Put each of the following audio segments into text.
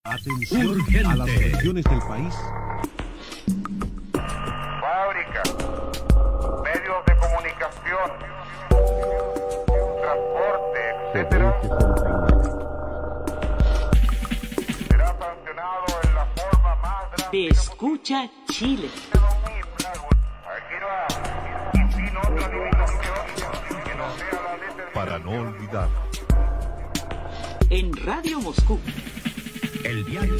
Atención urgente a las regiones del país. Fábricas, medios de comunicación, transporte, etcétera, será sancionado en la forma más drástica. Te escucha Chile. Aquí no hay, y sin otra limitación que no sea la ley. Para no olvidar. En Radio Moscú. El diario.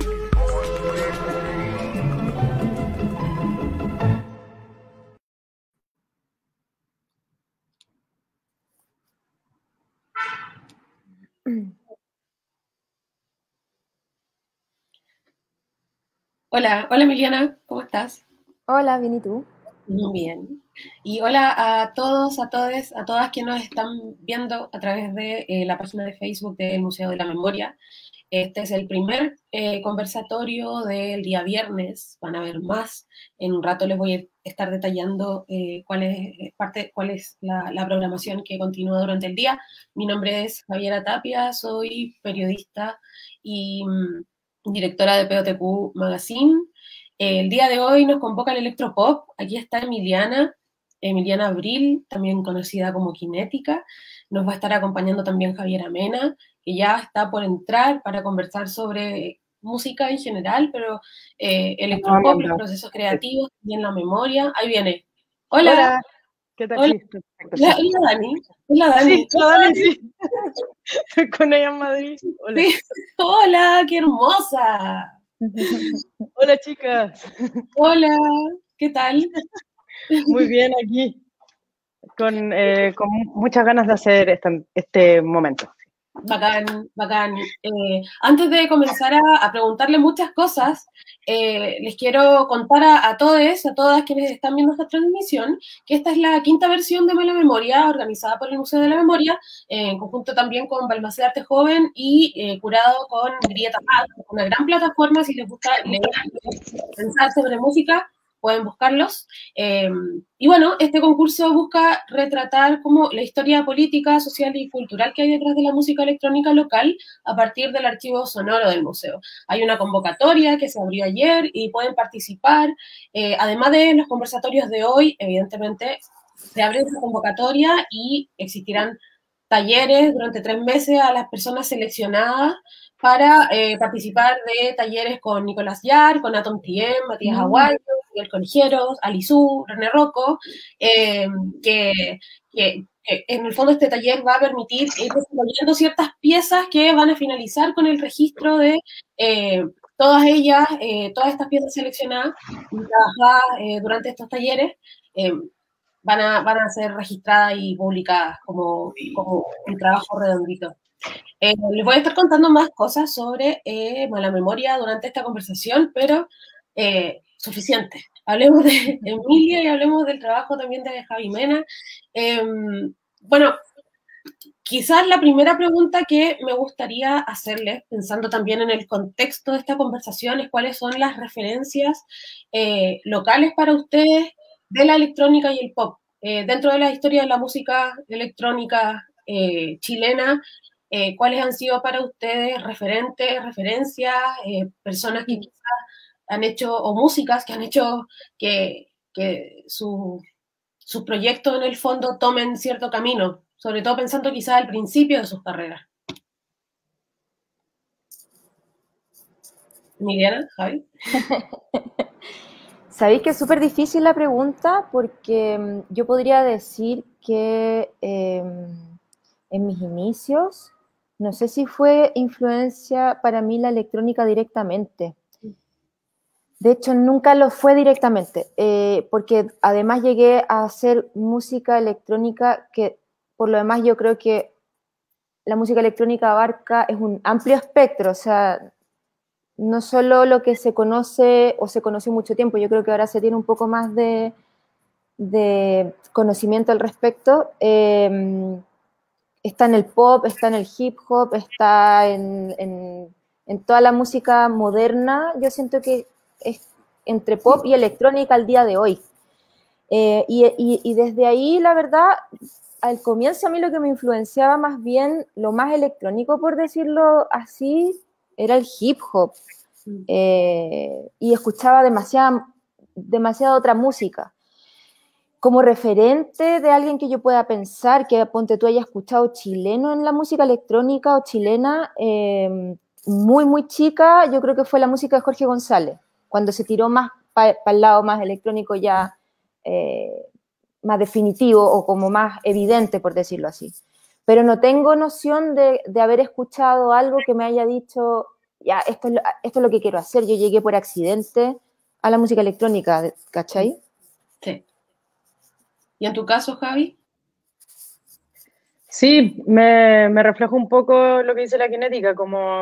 Hola, hola Emiliana, ¿cómo estás? Hola, bien, ¿y tú? Muy bien. Y hola a todos, a todes, a todas que nos están viendo a través de la página de Facebook del Museo de la Memoria. Este es el primer conversatorio del día viernes. Van a ver más. En un rato les voy a estar detallando cuál es la programación que continúa durante el día. Mi nombre es Javiera Tapia, soy periodista y directora de POTQ Magazine. El día de hoy nos convoca el Electropop. Aquí está Emiliana Abril, también conocida como Kinética. Nos va a estar acompañando también Javiera Mena, que ya está por entrar para conversar sobre música en general, pero electropop, los procesos creativos, también la memoria. Ahí viene. Hola. Hola. ¿Qué tal? Hola. Sí, perfecto. Es la Dani. Es la Dani. Sí, la Dani, sí. Con ella en Madrid. Hola. Sí. Hola, qué hermosa. Hola, chicas. Hola, ¿qué tal? Muy bien aquí. Con muchas ganas de hacer este momento. Bacán, bacán. Antes de comenzar a preguntarle muchas cosas, les quiero contar a todas quienes están viendo esta transmisión, que esta es la quinta versión de Mala Memoria, organizada por el Museo de la Memoria, en conjunto también con Balmaceda Arte Joven y curado con Grieta Paz, una gran plataforma. Si les gusta leer, pensar sobre música, pueden buscarlos. Y bueno, este concurso busca retratar como la historia política, social y cultural que hay detrás de la música electrónica local a partir del archivo sonoro del museo. Hay una convocatoria que se abrió ayer y pueden participar. Además de los conversatorios de hoy, evidentemente, se abre esa convocatoria y existirán talleres durante 3 meses a las personas seleccionadas para participar de talleres con Nicolás Yar, con Atom TM, Matías Aguayo, Miguel Conijeros, Alizú, René Rocco, que en el fondo este taller va a permitir ir desarrollando ciertas piezas que van a finalizar con el registro de todas estas piezas seleccionadas y trabajadas durante estos talleres. Van a ser registradas y publicadas como un trabajo redondito. Les voy a estar contando más cosas sobre Mala Memoria durante esta conversación, pero suficiente. Hablemos de Emilia y hablemos del trabajo también de Javi Mena. Bueno, quizás la primera pregunta que me gustaría hacerles, pensando también en el contexto de esta conversación, es cuáles son las referencias locales para ustedes de la electrónica y el pop. Dentro de la historia de la música electrónica chilena, ¿cuáles han sido para ustedes referentes, referencias, personas que quizás han hecho, o músicas que han hecho que sus proyectos en el fondo tomen cierto camino, sobre todo pensando quizás al principio de sus carreras? Emiliana, Javi. Sabéis que es súper difícil la pregunta porque yo podría decir que en mis inicios, no sé si fue influencia para mí la electrónica directamente. De hecho, nunca lo fue directamente, porque además llegué a hacer música electrónica que, por lo demás, yo creo que la música electrónica abarca, es un amplio espectro, o sea, no solo lo que se conoce o se conoció mucho tiempo, yo creo que ahora se tiene un poco más de conocimiento al respecto. Está en el pop, está en el hip hop, está en toda la música moderna. Yo siento que es entre pop y electrónica al día de hoy. Y desde ahí, la verdad, al comienzo a mí lo que me influenciaba más bien, lo más electrónico, por decirlo así, era el hip hop, y escuchaba demasiada otra música. Como referente de alguien que yo pueda pensar, que ponte tú haya escuchado chileno en la música electrónica o chilena, muy, muy chica, yo creo que fue la música de Jorge González, cuando se tiró más para el lado más electrónico ya, más definitivo o como más evidente, por decirlo así. Pero no tengo noción de haber escuchado algo que me haya dicho, ya, esto es lo que quiero hacer. Yo llegué por accidente a la música electrónica, ¿cachai? Sí. ¿Y en tu caso, Javi? Sí, me refleja un poco lo que dice la Kinética, como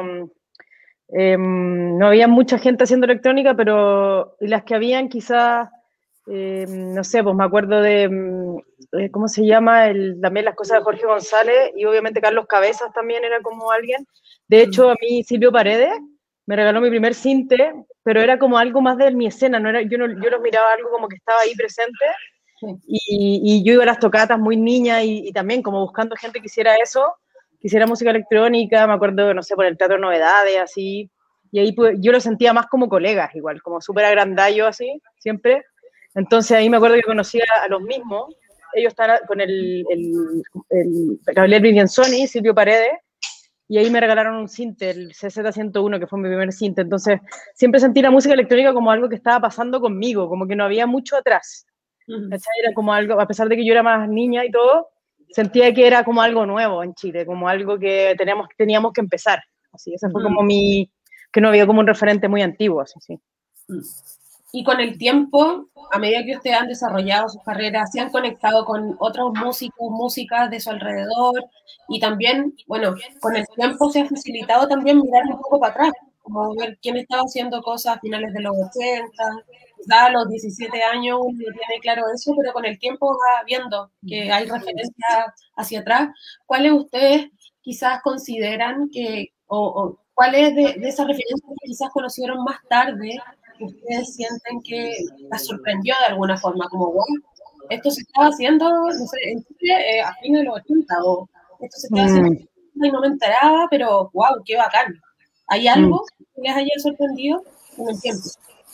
no había mucha gente haciendo electrónica, pero las que habían quizás, no sé, pues me acuerdo de, ¿cómo se llama? También las cosas de Jorge González, y obviamente Carlos Cabezas también era como alguien. De hecho, a mí Silvio Paredes me regaló mi primer cinte, pero era como algo más de mi escena, yo los miraba algo como que estaba ahí presente. Y yo iba a las tocatas muy niña y también como buscando gente que hiciera eso, que hiciera música electrónica, me acuerdo, no sé, por el Teatro Novedades, así, y ahí pues, yo lo sentía más como colegas igual, como súper agrandallo así, siempre. Entonces ahí me acuerdo que conocía a los mismos, ellos estaban con el Gabriel Vivianzoni, Silvio Paredes, y ahí me regalaron un cinte, el CZ101, que fue mi primer cinte. Entonces siempre sentí la música electrónica como algo que estaba pasando conmigo, como que no había mucho atrás. Era como algo, a pesar de que yo era más niña y todo, sentía que era como algo nuevo en Chile, como algo que teníamos que empezar. Así, ese fue como que no había como un referente muy antiguo, así, sí. Y con el tiempo, a medida que ustedes han desarrollado sus carreras, se han conectado con otros músicos, músicas de su alrededor, y también, bueno, con el tiempo se ha facilitado también mirar un poco para atrás, como ver quién estaba haciendo cosas a finales de los 80, quizás a los 17 años uno no tiene claro eso, pero con el tiempo va viendo que hay referencias hacia atrás. ¿Cuáles ustedes quizás consideran que, o cuáles de esas referencias que quizás conocieron más tarde, ustedes sienten que las sorprendió de alguna forma, como, wow, esto se estaba haciendo, no sé, en Chile a fines de los 80, o esto se estaba haciendo y no me enteraba, pero wow, qué bacán. ¿Hay algo que les haya sorprendido con el tiempo?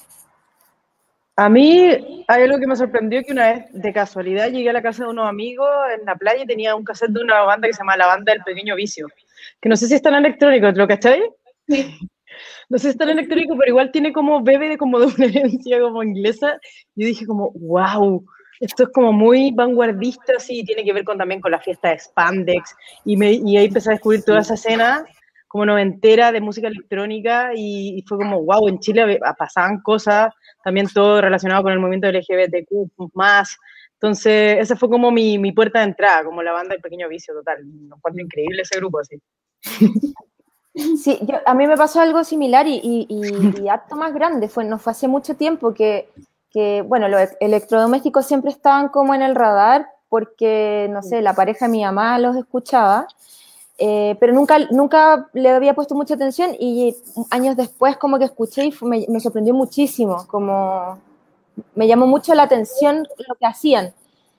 A mí hay algo que me sorprendió, que una vez de casualidad llegué a la casa de unos amigos en la playa y tenía un cassette de una banda que se llama La Banda del Pequeño Vicio, que no sé si es tan electrónico, ¿lo cachai? Sí. No sé si es tan electrónico, pero igual tiene como, bebe como de una herencia como inglesa. Y dije como, wow, esto es como muy vanguardista, sí, tiene que ver también con la fiesta de Spandex. Y ahí empecé a descubrir toda esa escena como noventera de música electrónica y fue como, wow, en Chile pasaban cosas, también todo relacionado con el movimiento LGBTQ+. Entonces, esa fue como mi puerta de entrada, como la banda del Pequeño Vicio, total. Me encuentro increíble ese grupo, así. Sí, a mí me pasó algo similar y harto más grande. No fue hace mucho tiempo que bueno, los electrodomésticos siempre estaban como en el radar porque, no sé, la pareja de mi mamá los escuchaba, pero nunca le había puesto mucha atención y años después como que escuché y me sorprendió muchísimo, como me llamó mucho la atención lo que hacían.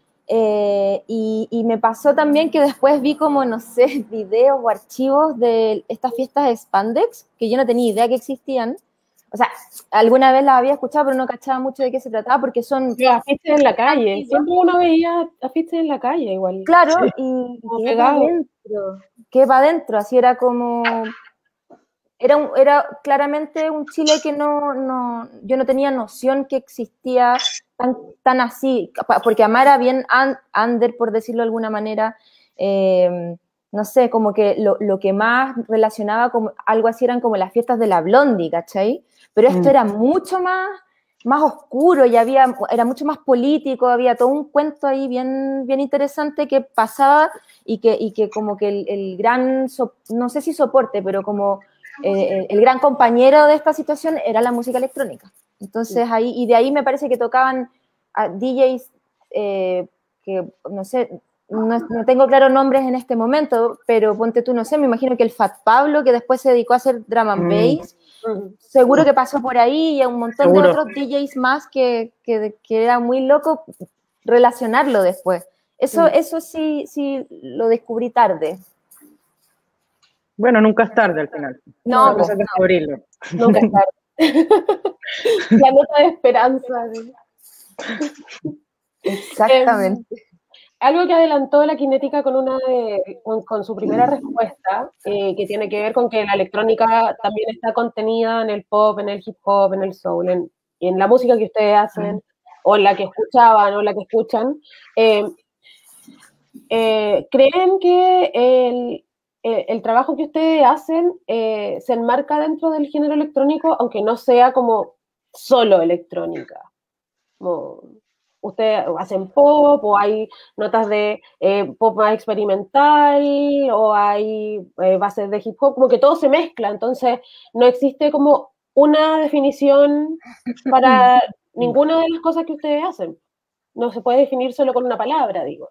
Y me pasó también que después vi como, no sé, videos o archivos de estas fiestas de Spandex, que yo no tenía idea que existían. O sea, alguna vez las había escuchado, pero no cachaba mucho de qué se trataba, porque son... Las fiestas en la calle, siempre uno veía las fiestas en la calle igual. Claro, sí. y qué va adentro, así era como... Era claramente un Chile que yo no tenía noción que existía tan así, porque Amar era bien under, por decirlo de alguna manera, no sé, como que lo que más relacionaba con algo así eran como las fiestas de la Blondie, ¿cachai? Pero esto era mucho más oscuro y era mucho más político, había todo un cuento ahí bien interesante que pasaba y que como que el gran, no sé si soporte, pero como el gran compañero de esta situación era la música electrónica. Entonces y de ahí me parece que tocaban a DJs que, no sé, no tengo claros nombres en este momento, pero ponte tú, no sé, me imagino que el Fat Pablo, que después se dedicó a hacer drum and bass, seguro que pasó por ahí, y a un montón de otros DJs más que era muy loco relacionarlo después. Eso sí lo descubrí tarde. Bueno, nunca es tarde al final. No, Solo se descubrirlo. Nunca es tarde. La nota de esperanza. ¿Sí? exactamente. Algo que adelantó la Kinética con su primera respuesta, que tiene que ver con que la electrónica también está contenida en el pop, en el hip hop, en el soul, en la música que ustedes hacen, o en la que escuchaban, o la que escuchan. ¿Creen que el trabajo que ustedes hacen se enmarca dentro del género electrónico, aunque no sea como solo electrónica? Como, ¿ustedes hacen pop o hay notas de pop más experimental o hay bases de hip hop? Como que todo se mezcla, entonces no existe como una definición para ninguna de las cosas que ustedes hacen. No se puede definir solo con una palabra, digo.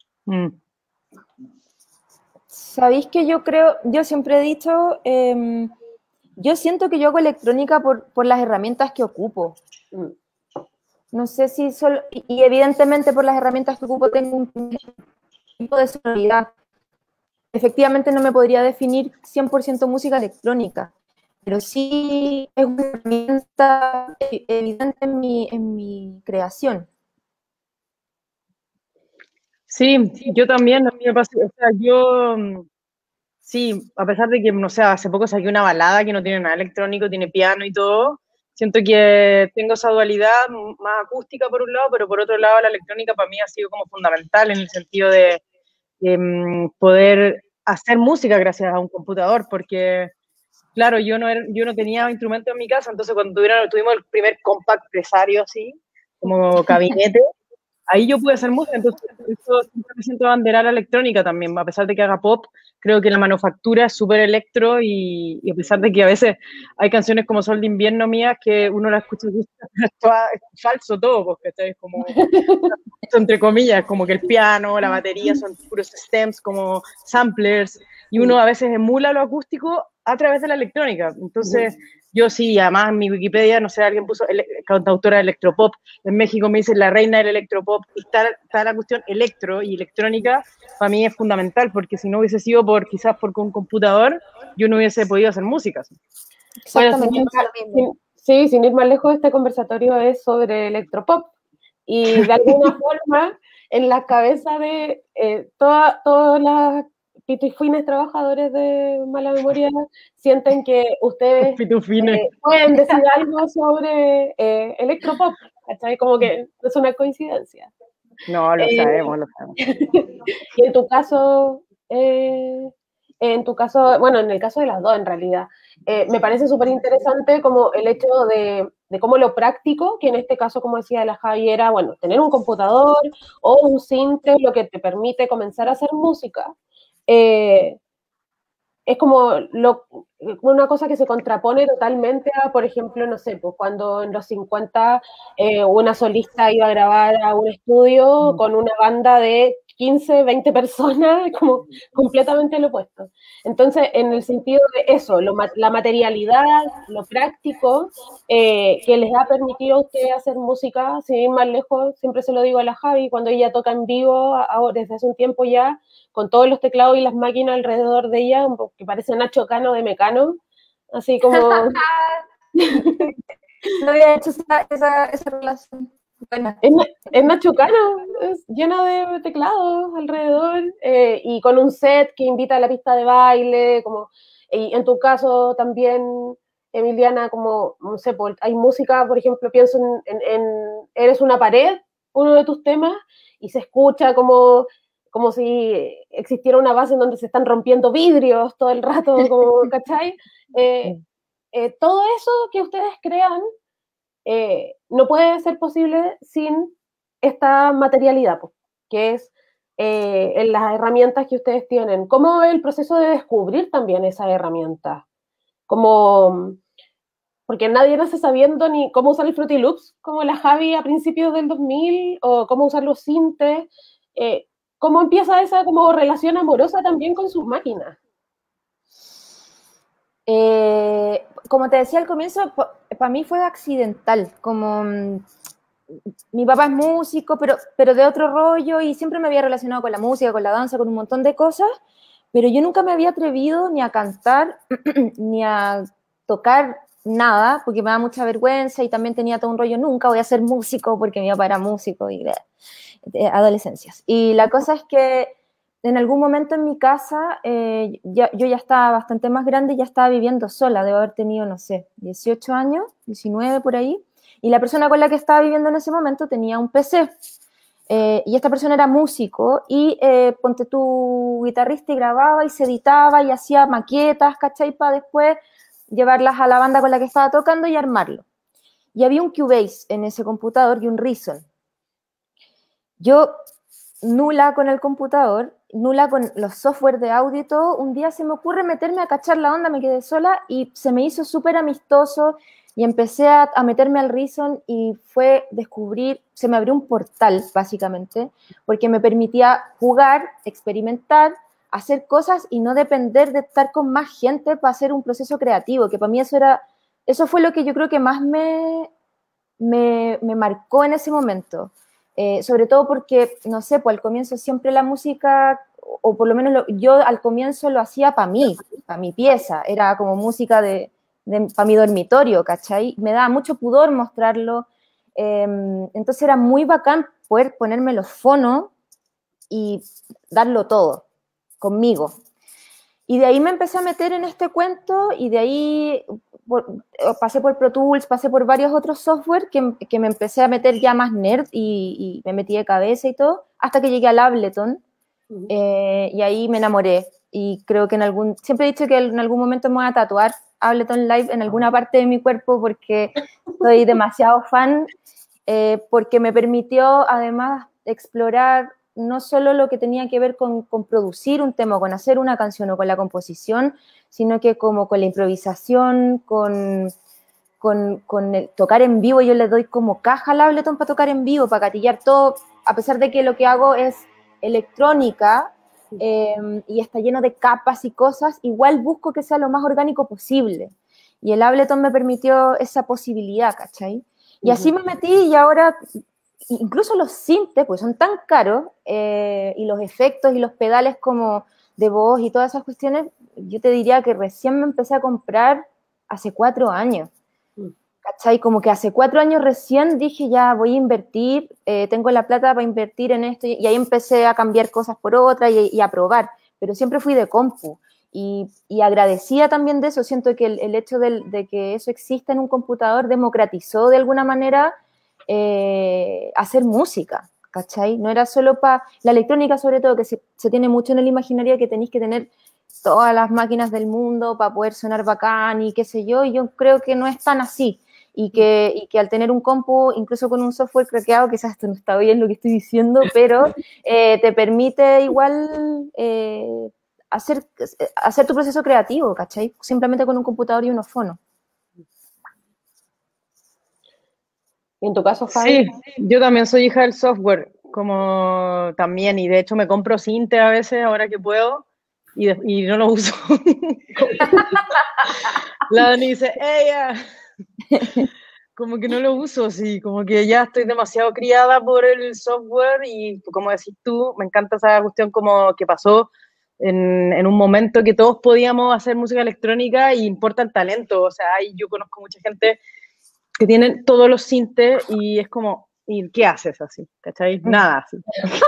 ¿Sabéis que yo siempre he dicho, yo siento que yo hago electrónica por las herramientas que ocupo. No sé si solo, y evidentemente por las herramientas que ocupo tengo un tipo de sonoridad. Efectivamente no me podría definir 100% música electrónica, pero sí es una herramienta evidente en mi creación. Sí, yo también, a mí me pasa, o sea, sí, a pesar de que, no sé, hace poco saqué una balada que no tiene nada electrónico, tiene piano y todo, siento que tengo esa dualidad más acústica por un lado, pero por otro lado la electrónica para mí ha sido como fundamental en el sentido de poder hacer música gracias a un computador, porque, claro, yo no tenía instrumentos en mi casa, entonces cuando tuvimos el primer compact presario así, como gabinete, ahí yo pude hacer música, entonces eso siempre me siento abanderar la electrónica también, a pesar de que haga pop, creo que la manufactura es súper electro y a pesar de que a veces hay canciones como Sol de Invierno mías que uno la escucha y dice, es falso todo, porque es como, entre comillas, como que el piano, la batería son puros stems, como samplers, y uno a veces emula lo acústico a través de la electrónica, entonces... Yo sí, además en mi Wikipedia, no sé, alguien puso cantautora de electropop. En México me dicen la reina del electropop. Y está la cuestión electro y electrónica, para mí es fundamental, porque si no hubiese sido quizás por un computador, yo no hubiese podido hacer música. Exactamente. Bueno, sin ir más lejos, este conversatorio es sobre electropop. Y de alguna forma, en la cabeza de todas las pitufines trabajadores de mala memoria sienten que ustedes pueden decir algo sobre electropop, ¿cachai? Como que es una coincidencia. No, lo sabemos. Y en tu caso, bueno, en el caso de las dos en realidad, me parece súper interesante como el hecho de cómo lo práctico, que en este caso, como decía la Javi, era, bueno, tener un computador o un synth, lo que te permite comenzar a hacer música, es como una cosa que se contrapone totalmente a, por ejemplo, no sé, pues cuando en los 50 una solista iba a grabar a un estudio con una banda de 15, 20 personas, como completamente lo opuesto. Entonces, en el sentido de eso, la materialidad, lo práctico, que les ha permitido a ustedes hacer música, sin ir más lejos, siempre se lo digo a la Javi, cuando ella toca en vivo, desde hace un tiempo ya, con todos los teclados y las máquinas alrededor de ella, que parece Nacho Cano de Mecano, así como... No había hecho esa relación. Bueno. Es Nacho Cano, es lleno de teclados alrededor, y con un set que invita a la pista de baile, como, y en tu caso también, Emiliana, como, no sé, hay música, por ejemplo, pienso en Eres una pared, uno de tus temas, y se escucha como si existiera una base en donde se están rompiendo vidrios todo el rato, como, ¿cachai? Todo eso que ustedes crean no puede ser posible sin esta materialidad, pues, que es en las herramientas que ustedes tienen. ¿Cómo es el proceso de descubrir también esas herramientas? Porque nadie nace sabiendo ni cómo usar el Fruity Loops, como la Javi a principios del 2000, o cómo usar los sintes. ¿Cómo empieza esa como relación amorosa también con sus máquinas? Como te decía al comienzo, para mí fue accidental, como mi papá es músico, pero de otro rollo, y siempre me había relacionado con la música, con la danza, con un montón de cosas, pero yo nunca me había atrevido ni a cantar, ni a tocar nada, porque me da mucha vergüenza y también tenía todo un rollo, nunca voy a ser músico porque mi papá era músico y adolescencias. Y la cosa es que en algún momento en mi casa, yo ya estaba bastante más grande y ya estaba viviendo sola, debo haber tenido, no sé, 18 años, 19 por ahí, y la persona con la que estaba viviendo en ese momento tenía un PC, y esta persona era músico, y ponte tu guitarrista y grababa y se editaba y hacía maquetas, ¿cachai? Para después llevarlas a la banda con la que estaba tocando y armarlo. Y había un Cubase en ese computador y un Reason. Yo, nula con el computador, nula con los software de audio y todo, un día se me ocurre meterme a cachar la onda, me quedé sola y se me hizo súper amistoso y empecé a meterme al Reason y fue descubrir, se me abrió un portal básicamente, porque me permitía jugar, experimentar, hacer cosas y no depender de estar con más gente para hacer un proceso creativo, que para mí eso fue lo que yo creo que más me marcó en ese momento. Sobre todo porque, no sé, pues al comienzo siempre la música, o por lo menos yo al comienzo lo hacía para mí, para mi pieza, era como música para mi dormitorio, ¿cachai? Me daba mucho pudor mostrarlo, entonces era muy bacán poder ponerme los fonos y darlo todo conmigo. Y de ahí me empecé a meter en este cuento y de ahí pasé por Pro Tools, pasé por varios otros software que me empecé a meter ya más nerd y me metí de cabeza y todo, hasta que llegué al Ableton y ahí me enamoré. Y creo que siempre he dicho que en algún momento me voy a tatuar Ableton Live en alguna parte de mi cuerpo porque soy demasiado fan, porque me permitió además explorar no solo lo que tenía que ver con producir un tema, con hacer una canción o con la composición, sino que como con la improvisación, con el tocar en vivo. Yo le doy como caja al Ableton para tocar en vivo, para gatillar todo, a pesar de que lo que hago es electrónica y está lleno de capas y cosas, igual busco que sea lo más orgánico posible. Y el Ableton me permitió esa posibilidad, ¿cachai? Y así me metí y ahora... Incluso los sintes, pues son tan caros, y los efectos y los pedales como de voz y todas esas cuestiones, yo te diría que recién me empecé a comprar hace 4 años. ¿Cachai? Como que hace 4 años recién dije, ya voy a invertir, tengo la plata para invertir en esto, y ahí empecé a cambiar cosas por otras y a probar, pero siempre fui de compu. Y agradecía también de eso, siento que el hecho de que eso exista en un computador democratizó de alguna manera hacer música, ¿cachai? No era solo para la electrónica, sobre todo, que se tiene mucho en el imaginario que tenéis que tener todas las máquinas del mundo para poder sonar bacán y qué sé yo, y yo creo que no es tan así, y que al tener un compu, incluso con un software craqueado, quizás esto no está bien lo que estoy diciendo, pero te permite igual hacer tu proceso creativo, ¿cachai? Simplemente con un computador y unos fonos. ¿Y en tu caso, Fabi? Sí, yo también soy hija del software, como también, y de hecho me compro Cinte a veces, ahora que puedo, y no lo uso. La Dani dice, ella, como que no lo uso, sí, como que ya estoy demasiado criada por el software y como decís tú, me encanta esa cuestión como que pasó en un momento que todos podíamos hacer música electrónica y importa el talento, o sea, yo conozco mucha gente que tienen todos los sintes y es como, ¿y qué haces así? ¿Cachai? Nada así.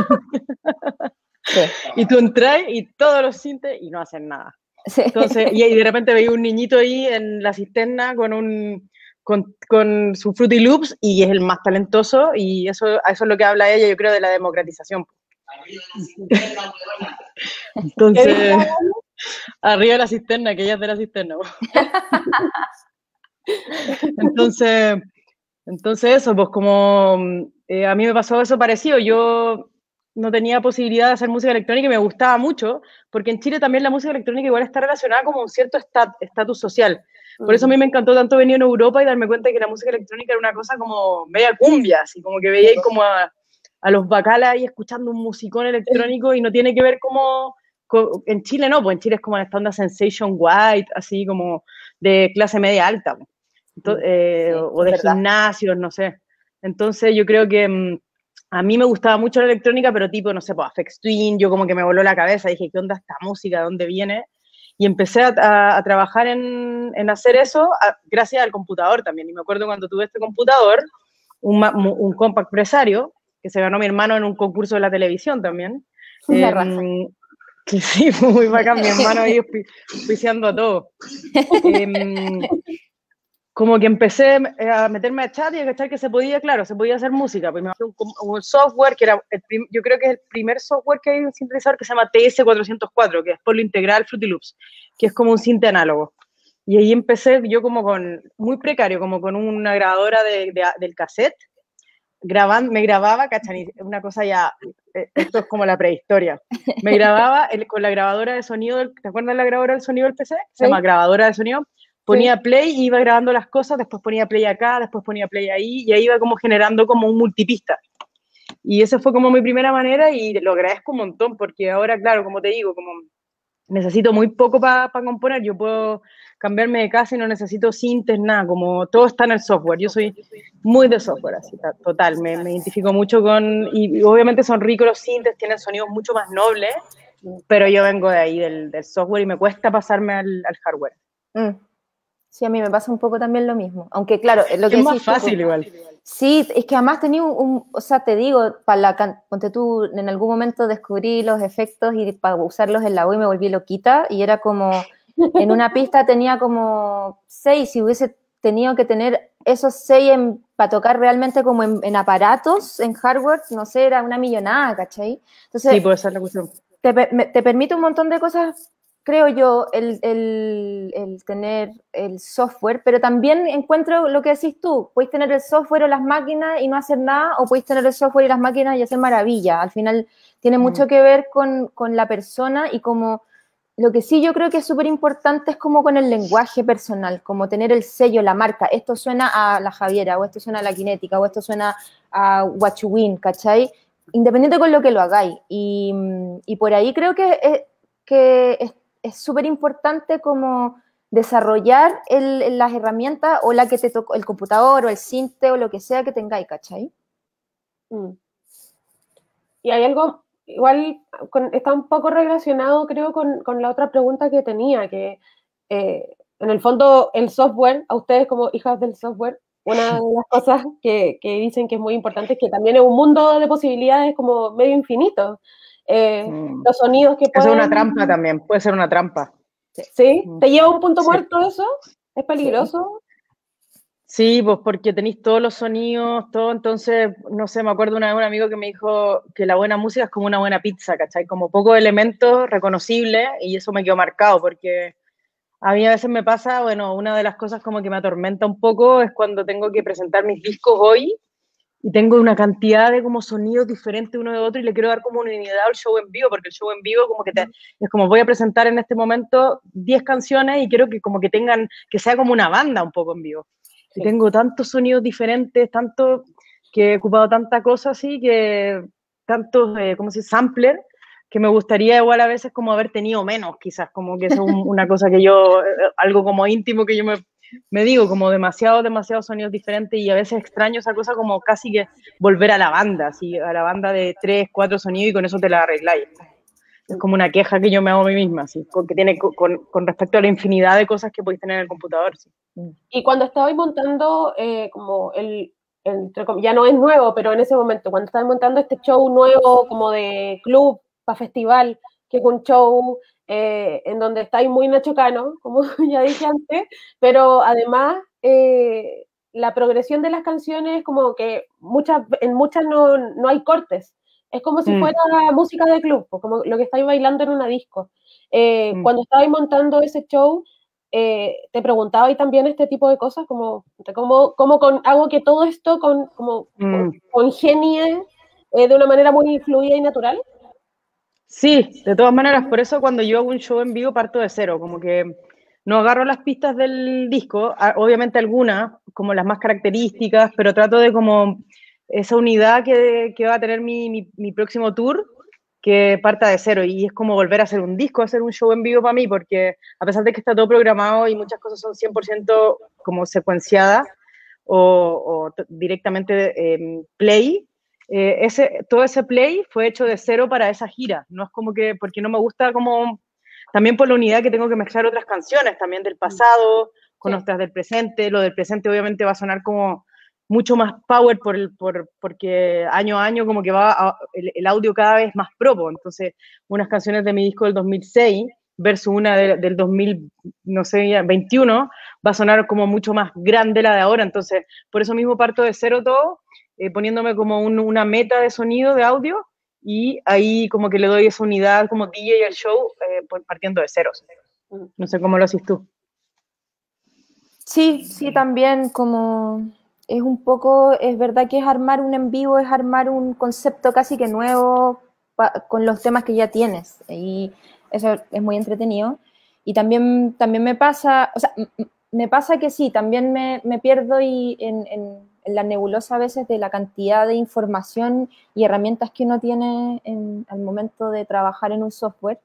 Sí. Y tú entras y todos los sintes y no hacen nada. Sí. Entonces, y de repente veía un niñito ahí en la cisterna con su Fruity Loops y es el más talentoso y eso es lo que habla ella, yo creo, de la democratización. Entonces, arriba de la cisterna, que ella es de la cisterna. Entonces eso, pues como a mí me pasó eso parecido, yo no tenía posibilidad de hacer música electrónica y me gustaba mucho, porque en Chile también la música electrónica igual está relacionada como un cierto estatus social. Por eso a mí me encantó tanto venir en Europa y darme cuenta de que la música electrónica era una cosa como media cumbia, así como que veía como a los bacalas ahí escuchando un musicón electrónico y no tiene que ver como en Chile no, pues en Chile es como la onda Sensation White, así como de clase media alta, o de gimnasios, no sé. Entonces yo creo que a mí me gustaba mucho la electrónica, pero tipo, no sé, pues Aphex Twin, yo como que me voló la cabeza, dije, ¿qué onda esta música? ¿De dónde viene? Y empecé a trabajar en hacer eso gracias al computador también. Y me acuerdo cuando tuve este computador, un Compact Presario, que se ganó mi hermano en un concurso de la televisión también. La raja. Que sí, fue muy bacán, mi hermano ahí auspiciando a todo. Como que empecé a meterme a chat y a cachar que se podía, claro, se podía hacer música. Pues me bajé un software que era, yo creo que es el primer software que hay un sintetizador que se llama TS-404, que es por lo integral Fruity Loops, que es como un sinte análogo. Y ahí empecé yo como muy precario, como con una grabadora del cassette, me grababa, ¿cachan? Una cosa ya, esto es como la prehistoria. Me grababa con la grabadora de sonido, ¿te acuerdas de la grabadora del sonido del PC? Se llama grabadora de sonido. Ponía play y iba grabando las cosas, después ponía play acá, después ponía play ahí, y ahí iba como generando como un multipista. Y esa fue como mi primera manera y lo agradezco un montón, porque ahora, claro, como te digo, como necesito muy poco para componer, yo puedo cambiarme de casa y no necesito sintes, nada, como todo está en el software. Yo soy muy de software, así, total, me identifico mucho y obviamente son ricos los sintes, tienen sonidos mucho más nobles, pero yo vengo de ahí, del software, y me cuesta pasarme al hardware. Sí, a mí me pasa un poco también lo mismo, aunque claro, es lo que es más decís fácil tú, igual. Sí, es que además tenía o sea, te digo, ponte tú, en algún momento descubrí los efectos y para usarlos en la voz me volví loquita y era como, en una pista tenía como 6, si hubiese tenido que tener esos 6 para tocar realmente como en aparatos, en hardware, no sé, era una millonada, ¿cachai? Entonces, sí, puede ser la cuestión. Te permite un montón de cosas, creo yo, el tener el software, pero también encuentro lo que decís tú, podéis tener el software o las máquinas y no hacer nada, o podéis tener el software y las máquinas y hacer maravilla. Al final tiene mucho que ver con la persona y como lo que sí yo creo que es súper importante es como con el lenguaje personal, como tener el sello, la marca. Esto suena a la Javiera, o esto suena a la Kinética, o esto suena a What You Win, ¿cachai? Independiente con lo que lo hagáis. Y por ahí creo que es súper importante como desarrollar las herramientas o la que te tocó, el computador o el sinte o lo que sea que tengáis, ¿cachai? Y hay algo, igual está un poco relacionado creo con la otra pregunta que tenía, que en el fondo el software, a ustedes como hijas del software, una de las cosas que dicen que es muy importante es que también es un mundo de posibilidades como medio infinito. Los sonidos que pueden... Es una trampa también, puede ser una trampa. ¿Sí? ¿Te lleva a un punto muerto eso? ¿Es peligroso? Sí, pues porque tenéis todos los sonidos, todo, entonces, no sé, me acuerdo una vez un amigo que me dijo que la buena música es como una buena pizza, ¿cachai? Como pocos elementos reconocibles, y eso me quedó marcado, porque a mí a veces me pasa, bueno, una de las cosas como que me atormenta un poco es cuando tengo que presentar mis discos hoy, y tengo una cantidad de como sonidos diferentes uno de otro y le quiero dar como una unidad al show en vivo, porque el show en vivo como que es como voy a presentar en este momento 10 canciones y quiero que como que tengan, que sea como una banda un poco en vivo. Sí. Y tengo tantos sonidos diferentes, tanto que he ocupado tanta cosa así, que tantos, ¿cómo se dice? Sampler, que me gustaría igual a veces como haber tenido menos, quizás, como que es una cosa que yo, algo como íntimo que yo me digo, como demasiados sonidos diferentes, y a veces extraño esa cosa como casi que volver a la banda, así, a la banda de 3, 4 sonidos y con eso te la arregláis. Es como una queja que yo me hago a mí misma, así, que tiene con respecto a la infinidad de cosas que podéis tener en el computador. Sí. Y cuando estabais montando como ya no es nuevo, pero en ese momento, cuando estabais montando este show nuevo como de club para festival, que es un show en donde estáis muy Nacho Cano, como ya dije antes, pero además la progresión de las canciones como que en muchas no hay cortes, es como si fuera música de club, como lo que estáis bailando en una disco. Cuando estabais montando ese show, te preguntaba y también este tipo de cosas, como hago que todo esto congenie de una manera muy fluida y natural. Sí, de todas maneras, por eso cuando yo hago un show en vivo parto de cero, como que no agarro las pistas del disco, obviamente algunas, como las más características, pero trato de como esa unidad que va a tener mi próximo tour, que parta de cero, y es como volver a hacer un disco, hacer un show en vivo para mí, porque a pesar de que está todo programado y muchas cosas son 100% como secuenciadas o directamente play, todo ese play fue hecho de cero para esa gira. No es como que, porque no me gusta como, también por la unidad que tengo que mezclar otras canciones, también del pasado, con otras del presente. Lo del presente obviamente va a sonar como mucho más power porque año a año como que el audio cada vez más propo. Entonces, unas canciones de mi disco del 2006 versus una del 2000, no sé, 21, va a sonar como mucho más grande la de ahora. Entonces, por eso mismo parto de cero todo, poniéndome como una meta de sonido, de audio, y ahí como que le doy esa unidad como DJ al show, partiendo de ceros. No sé cómo lo haces tú. Sí, sí, también como es un poco, es verdad que es armar un en vivo, es armar un concepto casi que nuevo con los temas que ya tienes, y eso es muy entretenido. Y también me pasa, o sea, me pasa que sí, también me pierdo en la nebulosa a veces de la cantidad de información y herramientas que uno tiene al momento de trabajar en un software.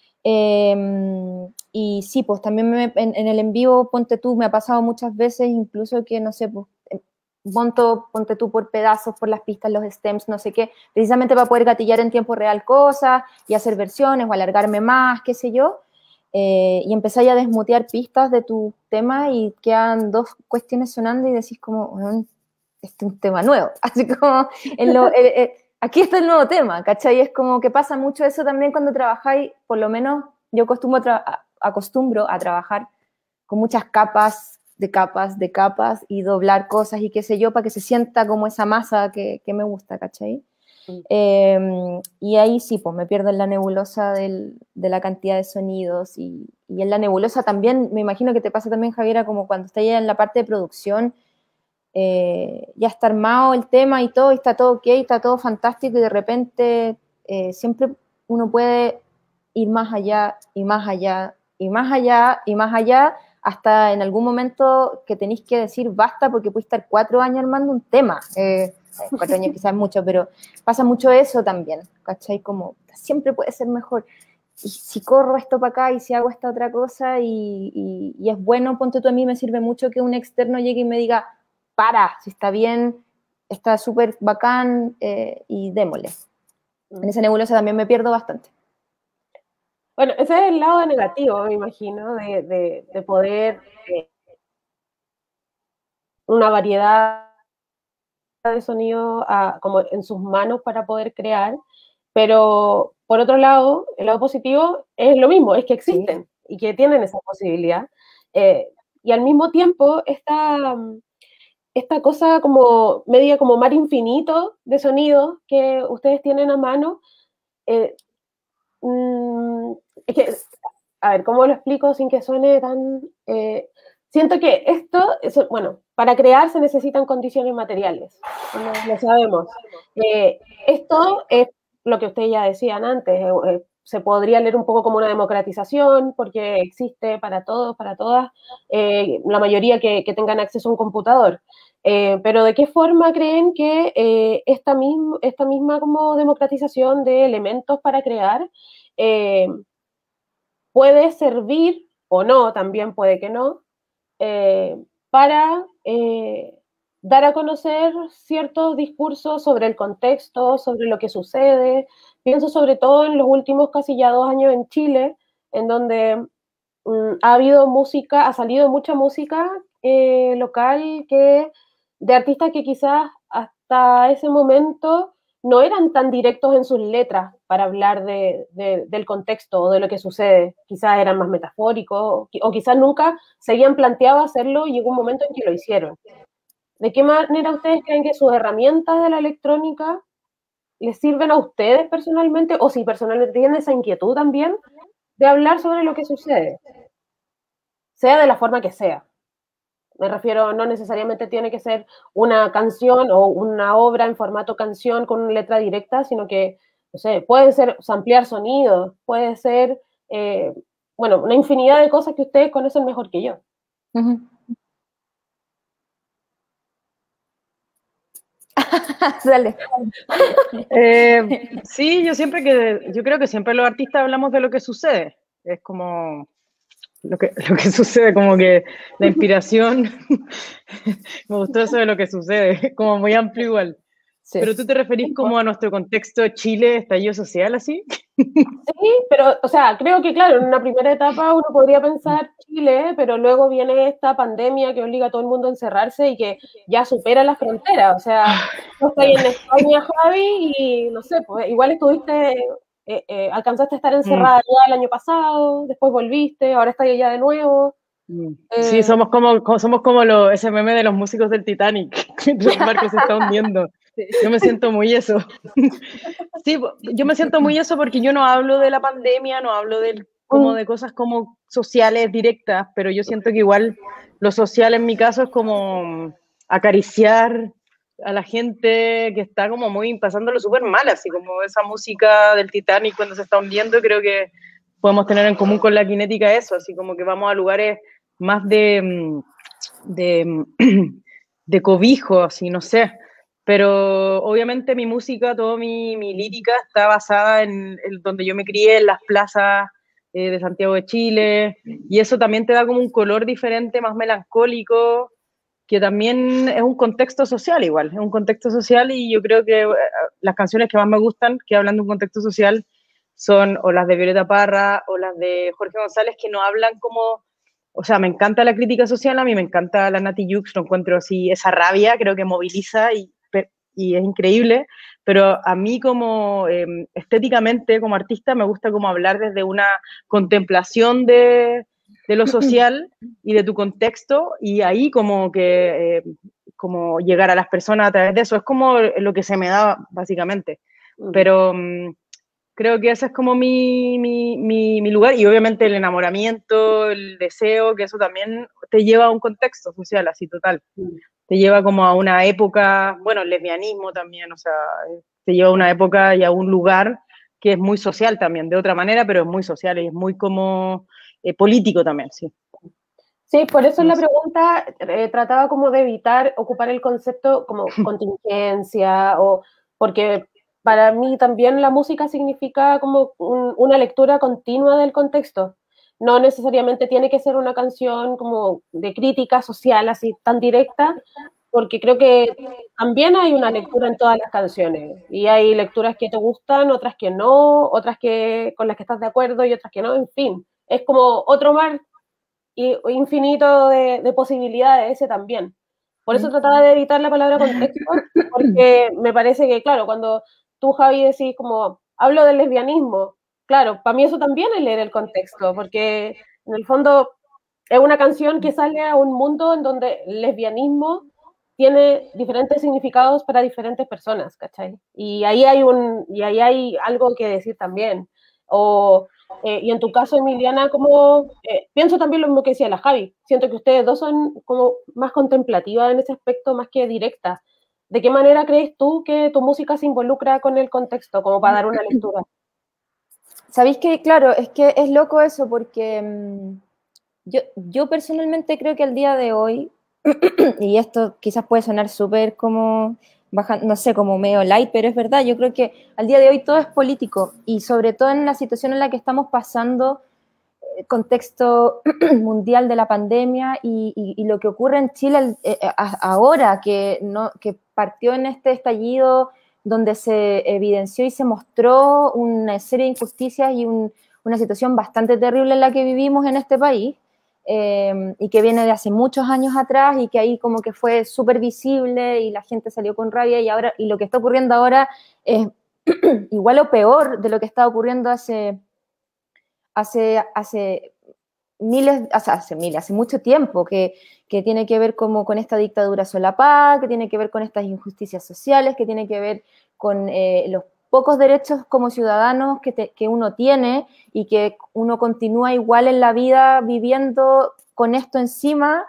Y sí, pues también en el en vivo, ponte tú, me ha pasado muchas veces, incluso que, no sé, pues, ponte tú por pedazos, por las pistas, los stems, no sé qué, precisamente para poder gatillar en tiempo real cosas y hacer versiones o alargarme más, qué sé yo, y empezáis a desmutear pistas de tu tema y quedan dos cuestiones sonando y decís como, este es un tema nuevo, así como aquí está el nuevo tema, ¿cachai? Es como que pasa mucho eso también cuando trabajáis, por lo menos yo acostumbro a trabajar con muchas capas de capas y doblar cosas y qué sé yo, para que se sienta como esa masa que me gusta, ¿cachai? Y ahí sí, pues me pierdo en la nebulosa de la cantidad de sonidos y en la nebulosa también, me imagino que te pasa también, Javiera, como cuando estás ya en la parte de producción, ya está armado el tema y todo, y está todo ok, está todo fantástico, y de repente siempre uno puede ir más allá, y más allá, y más allá, y más allá, hasta en algún momento que tenéis que decir basta, porque puedes estar 4 años armando un tema. 4 años quizás es mucho, pero pasa mucho eso también, ¿cachai? Como siempre puede ser mejor. Y si corro esto para acá y si hago esta otra cosa y es bueno, ponte tú, a mí me sirve mucho que un externo llegue y me diga, si está bien, está súper bacán, y démosle. En esa nebulosa también me pierdo bastante. Bueno, ese es el lado negativo, me imagino, de poder una variedad de sonido como en sus manos para poder crear, pero por otro lado, el lado positivo es lo mismo, es que existen y que tienen esa posibilidad. Y al mismo tiempo, esta cosa como media como mar infinito de sonidos que ustedes tienen a mano, es que, a ver, ¿cómo lo explico sin que suene tan... siento que bueno, para crear se necesitan condiciones materiales, lo sabemos. Esto es lo que ustedes ya decían antes, se podría leer un poco como una democratización, porque existe para todos, para todas, la mayoría que tengan acceso a un computador. Pero ¿de qué forma creen que esta misma como democratización de elementos para crear puede servir, o no, también puede que no, para dar a conocer ciertos discursos sobre el contexto, sobre lo que sucede? Pienso sobre todo en los últimos casi ya 2 años en Chile, en donde ha salido mucha música local de artistas que quizás hasta ese momento no eran tan directos en sus letras para hablar del contexto o de lo que sucede. Quizás eran más metafóricos, o quizás nunca se habían planteado hacerlo y llegó un momento en que lo hicieron. ¿De qué manera ustedes creen que sus herramientas de la electrónica les sirven a ustedes personalmente, o si personalmente tienen esa inquietud también de hablar sobre lo que sucede? Sea de la forma que sea. Me refiero, no necesariamente tiene que ser una canción o una obra en formato canción con una letra directa, sino que, no sé, puede ser ampliar sonidos, puede ser, bueno, una infinidad de cosas que ustedes conocen mejor que yo. Dale. Sí, yo creo que siempre los artistas hablamos de lo que sucede. Es como lo que sucede, como que la inspiración, me gustó eso de lo que sucede, como muy amplio igual. Sí. ¿Pero tú te referís como a nuestro contexto de Chile, estallido social, así? Sí, pero, o sea, creo que, claro, en una primera etapa uno podría pensar Chile, pero luego viene esta pandemia que obliga a todo el mundo a encerrarse y que ya supera las fronteras. O sea, tú estás en España, Javi, y no sé, pues igual estuviste, alcanzaste a estar encerrada ya el año pasado, después volviste, ahora estás allá de nuevo. Sí, somos como ese meme de los músicos del Titanic, que el barco se está hundiendo. Yo me siento muy eso. Sí, yo me siento muy eso porque yo no hablo de la pandemia, no hablo como de cosas como sociales directas, pero yo siento que igual lo social en mi caso es como acariciar a la gente que está como muy pasándolo súper mal, así como esa música del Titanic cuando se está hundiendo, creo que podemos tener en común con la Kinética eso, así como que vamos a lugares más de cobijo, así, no sé. Pero obviamente mi música, toda mi lírica está basada en donde yo me crié, en las plazas de Santiago de Chile, y eso también te da como un color diferente, más melancólico, que también es un contexto social igual, es un contexto social y yo creo que las canciones que más me gustan, que hablan de un contexto social, son o las de Violeta Parra o las de Jorge González, que no hablan como... O sea, me encanta la crítica social, a mí me encanta la Nati Jux, lo encuentro así, esa rabia, creo que moviliza y es increíble, pero a mí como estéticamente, como artista, me gusta como hablar desde una contemplación de lo social y de tu contexto, y ahí como que como llegar a las personas a través de eso, es como lo que se me da básicamente, pero creo que ese es como mi lugar, y obviamente el enamoramiento, el deseo, que eso también te lleva a un contexto social así total. Te lleva como a una época, bueno, el lesbianismo también, o sea, te lleva a una época y a un lugar que es muy social también, de otra manera, pero es muy social y es muy como político también, sí. Sí, por eso la pregunta trataba como de evitar ocupar el concepto como contingencia, o porque para mí también la música significa como una lectura continua del contexto. No necesariamente tiene que ser una canción como de crítica social así tan directa, porque creo que también hay una lectura en todas las canciones, y hay lecturas que te gustan, otras que no, otras que con las que estás de acuerdo y otras que no, en fin. Es como otro mar y infinito de posibilidades ese también. Por eso trataba de evitar la palabra contexto, porque me parece que, claro, cuando tú, Javi, decís como, hablo del lesbianismo, claro, para mí eso también es leer el contexto, porque en el fondo es una canción que sale a un mundo en donde el lesbianismo tiene diferentes significados para diferentes personas, ¿cachai? Y ahí hay algo que decir también. O y en tu caso, Emiliana, como pienso también lo mismo que decía la Javi, siento que ustedes dos son como más contemplativas en ese aspecto, más que directas. ¿De qué manera crees tú que tu música se involucra con el contexto, como para dar una lectura? ¿Sabéis que, claro, es que es loco eso porque yo personalmente creo que al día de hoy, y esto quizás puede sonar súper como, no sé, como medio light, pero es verdad, yo creo que al día de hoy todo es político, y sobre todo en la situación en la que estamos pasando, el contexto mundial de la pandemia y lo que ocurre en Chile ahora, que partió en este estallido donde se evidenció y se mostró una serie de injusticias y una situación bastante terrible en la que vivimos en este país, y que viene de hace muchos años atrás, y que ahí como que fue súper visible y la gente salió con rabia, y lo que está ocurriendo ahora es igual o peor de lo que estaba ocurriendo hace mucho tiempo, que tiene que ver como con esta dictadura solapada, que tiene que ver con estas injusticias sociales, que tiene que ver con los pocos derechos como ciudadanos que uno tiene, y que uno continúa igual en la vida viviendo con esto encima,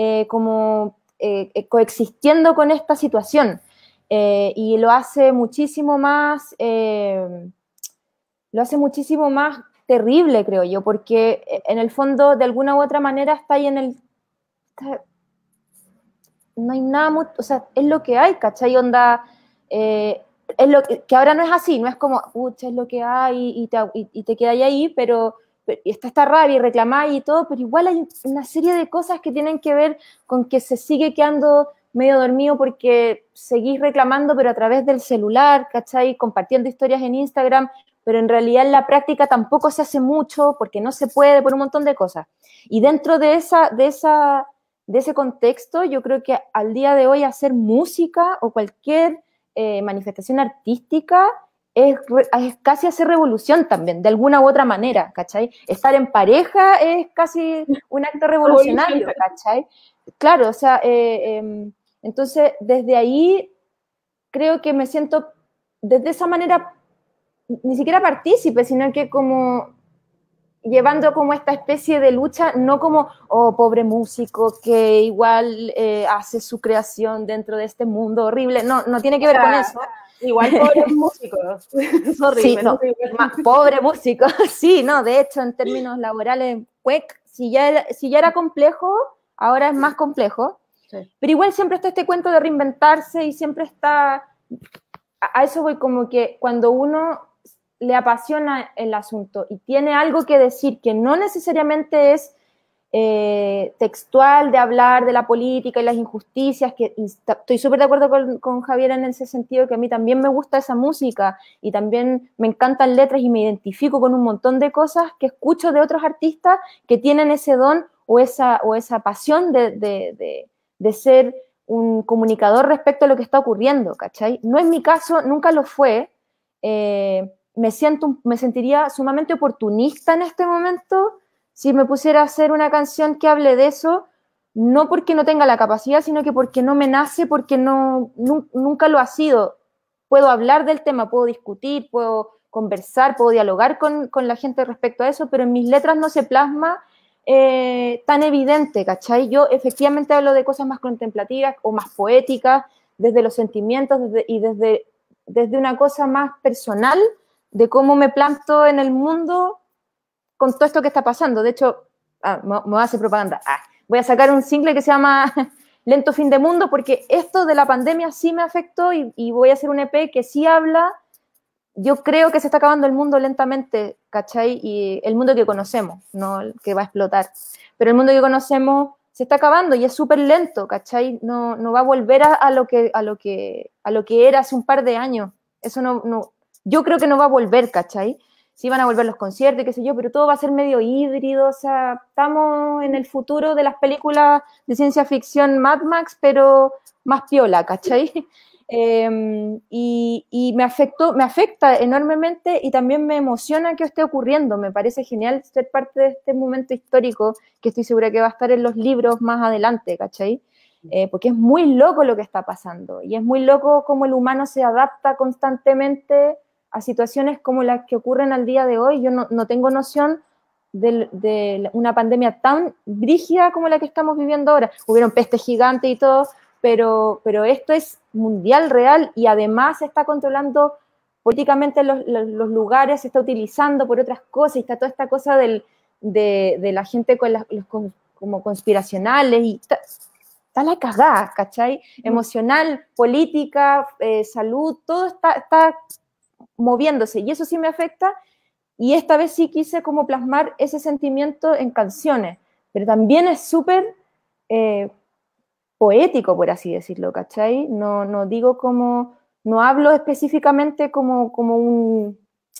coexistiendo con esta situación, y lo hace muchísimo más terrible, creo yo, porque en el fondo, de alguna u otra manera, está ahí no hay nada, o sea, es lo que hay, ¿cachai? Onda, es lo que ahora no es así, no es como, pucha, es lo que hay y te quedas ahí, pero está esta rabia y reclamar y todo, pero igual hay una serie de cosas que tienen que ver con que se sigue quedando medio dormido porque seguís reclamando, pero a través del celular, ¿cachai? Compartiendo historias en Instagram, pero en realidad en la práctica tampoco se hace mucho porque no se puede por un montón de cosas. Y dentro de ese contexto, yo creo que al día de hoy hacer música o cualquier manifestación artística es casi hacer revolución también, de alguna u otra manera, ¿cachai? Estar en pareja es casi un acto revolucionario, ¿cachai? Claro, o sea, entonces desde ahí creo que me siento desde esa manera ni siquiera partícipe, sino que como llevando como esta especie de lucha, no como, oh, pobre músico que igual hace su creación dentro de este mundo horrible, no tiene que ver con eso. Igual pobre músico, sorry, sí, no, pobre músico, sí, no, de hecho en términos laborales, si ya era complejo, ahora es más complejo, sí. Pero igual siempre está este cuento de reinventarse y siempre está, a eso voy, como que cuando uno le apasiona el asunto y tiene algo que decir que no necesariamente es textual, de hablar de la política y las injusticias, que estoy súper de acuerdo con Javier en ese sentido, que a mí también me gusta esa música y también me encantan letras y me identifico con un montón de cosas que escucho de otros artistas que tienen ese don o esa pasión de ser un comunicador respecto a lo que está ocurriendo, ¿cachai? No es mi caso, nunca lo fue. Me sentiría sumamente oportunista en este momento si me pusiera a hacer una canción que hable de eso, no porque no tenga la capacidad, sino que porque no me nace, porque nunca lo ha sido. Puedo hablar del tema, puedo discutir, puedo conversar, puedo dialogar con la gente respecto a eso, pero en mis letras no se plasma tan evidente, ¿cachai? Yo efectivamente hablo de cosas más contemplativas o más poéticas, desde los sentimientos y desde una cosa más personal, de cómo me planto en el mundo con todo esto que está pasando. De hecho, me voy a hacer propaganda. Voy a sacar un single que se llama Lento Fin de Mundo, porque esto de la pandemia sí me afectó y voy a hacer un EP que sí habla. Yo creo que se está acabando el mundo lentamente, ¿cachai? Y el mundo que conocemos, no el que va a explotar. Pero el mundo que conocemos se está acabando y es súper lento, ¿cachai? No va a volver a lo que era hace un par de años. Eso no, yo creo que no va a volver, ¿cachai? Sí van a volver los conciertos, qué sé yo, pero todo va a ser medio híbrido, o sea, estamos en el futuro de las películas de ciencia ficción Mad Max, pero más piola, ¿cachai? Y me afecta enormemente y también me emociona que esté ocurriendo. Me parece genial ser parte de este momento histórico que estoy segura que va a estar en los libros más adelante, ¿cachai? Porque es muy loco lo que está pasando y es muy loco cómo el humano se adapta constantemente a situaciones como las que ocurren al día de hoy. Yo no tengo noción de una pandemia tan brígida como la que estamos viviendo ahora. Hubieron peste gigante y todo, pero esto es mundial, real, y además se está controlando políticamente los lugares, se está utilizando por otras cosas, y está toda esta cosa de la gente con como conspiracionales, y está la cagada, ¿cachai? Emocional, política, salud, todo está moviéndose, y eso sí me afecta, y esta vez sí quise como plasmar ese sentimiento en canciones, pero también es súper poético, por así decirlo, ¿cachai? No digo como, no hablo específicamente no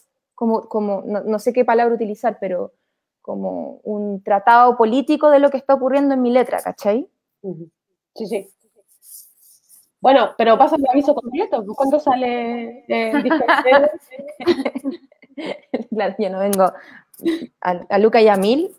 sé qué palabra utilizar, pero como un tratado político de lo que está ocurriendo en mi letra, ¿cachai? Sí, sí. Bueno, pero pasa el aviso completo. ¿Cuándo sale el disco? Claro, yo no vengo a Luca y a Mil.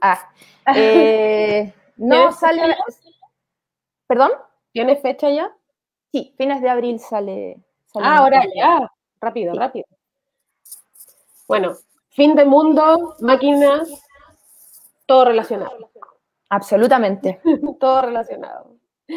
No, sale... ¿Perdón? ¿Tienes fecha ya? Sí, fines de abril sale ahora ya. Rápido, sí. Rápido. Bueno, fin de mundo, máquinas, todo relacionado. Absolutamente. Todo relacionado.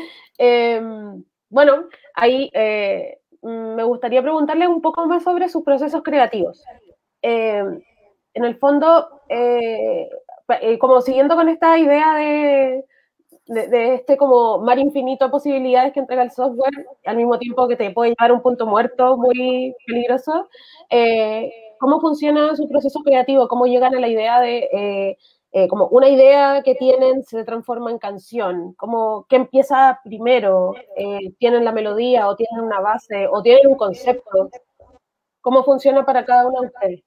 Bueno, ahí me gustaría preguntarle un poco más sobre sus procesos creativos. En el fondo, como siguiendo con esta idea de este como mar infinito de posibilidades que entrega el software, al mismo tiempo que te puede llevar a un punto muerto muy peligroso, ¿cómo funciona su proceso creativo? ¿Cómo llegan a la idea de como una idea que tienen se transforma en canción, como que empieza primero, tienen la melodía o tienen una base o tienen un concepto, ¿cómo funciona para cada uno de ustedes?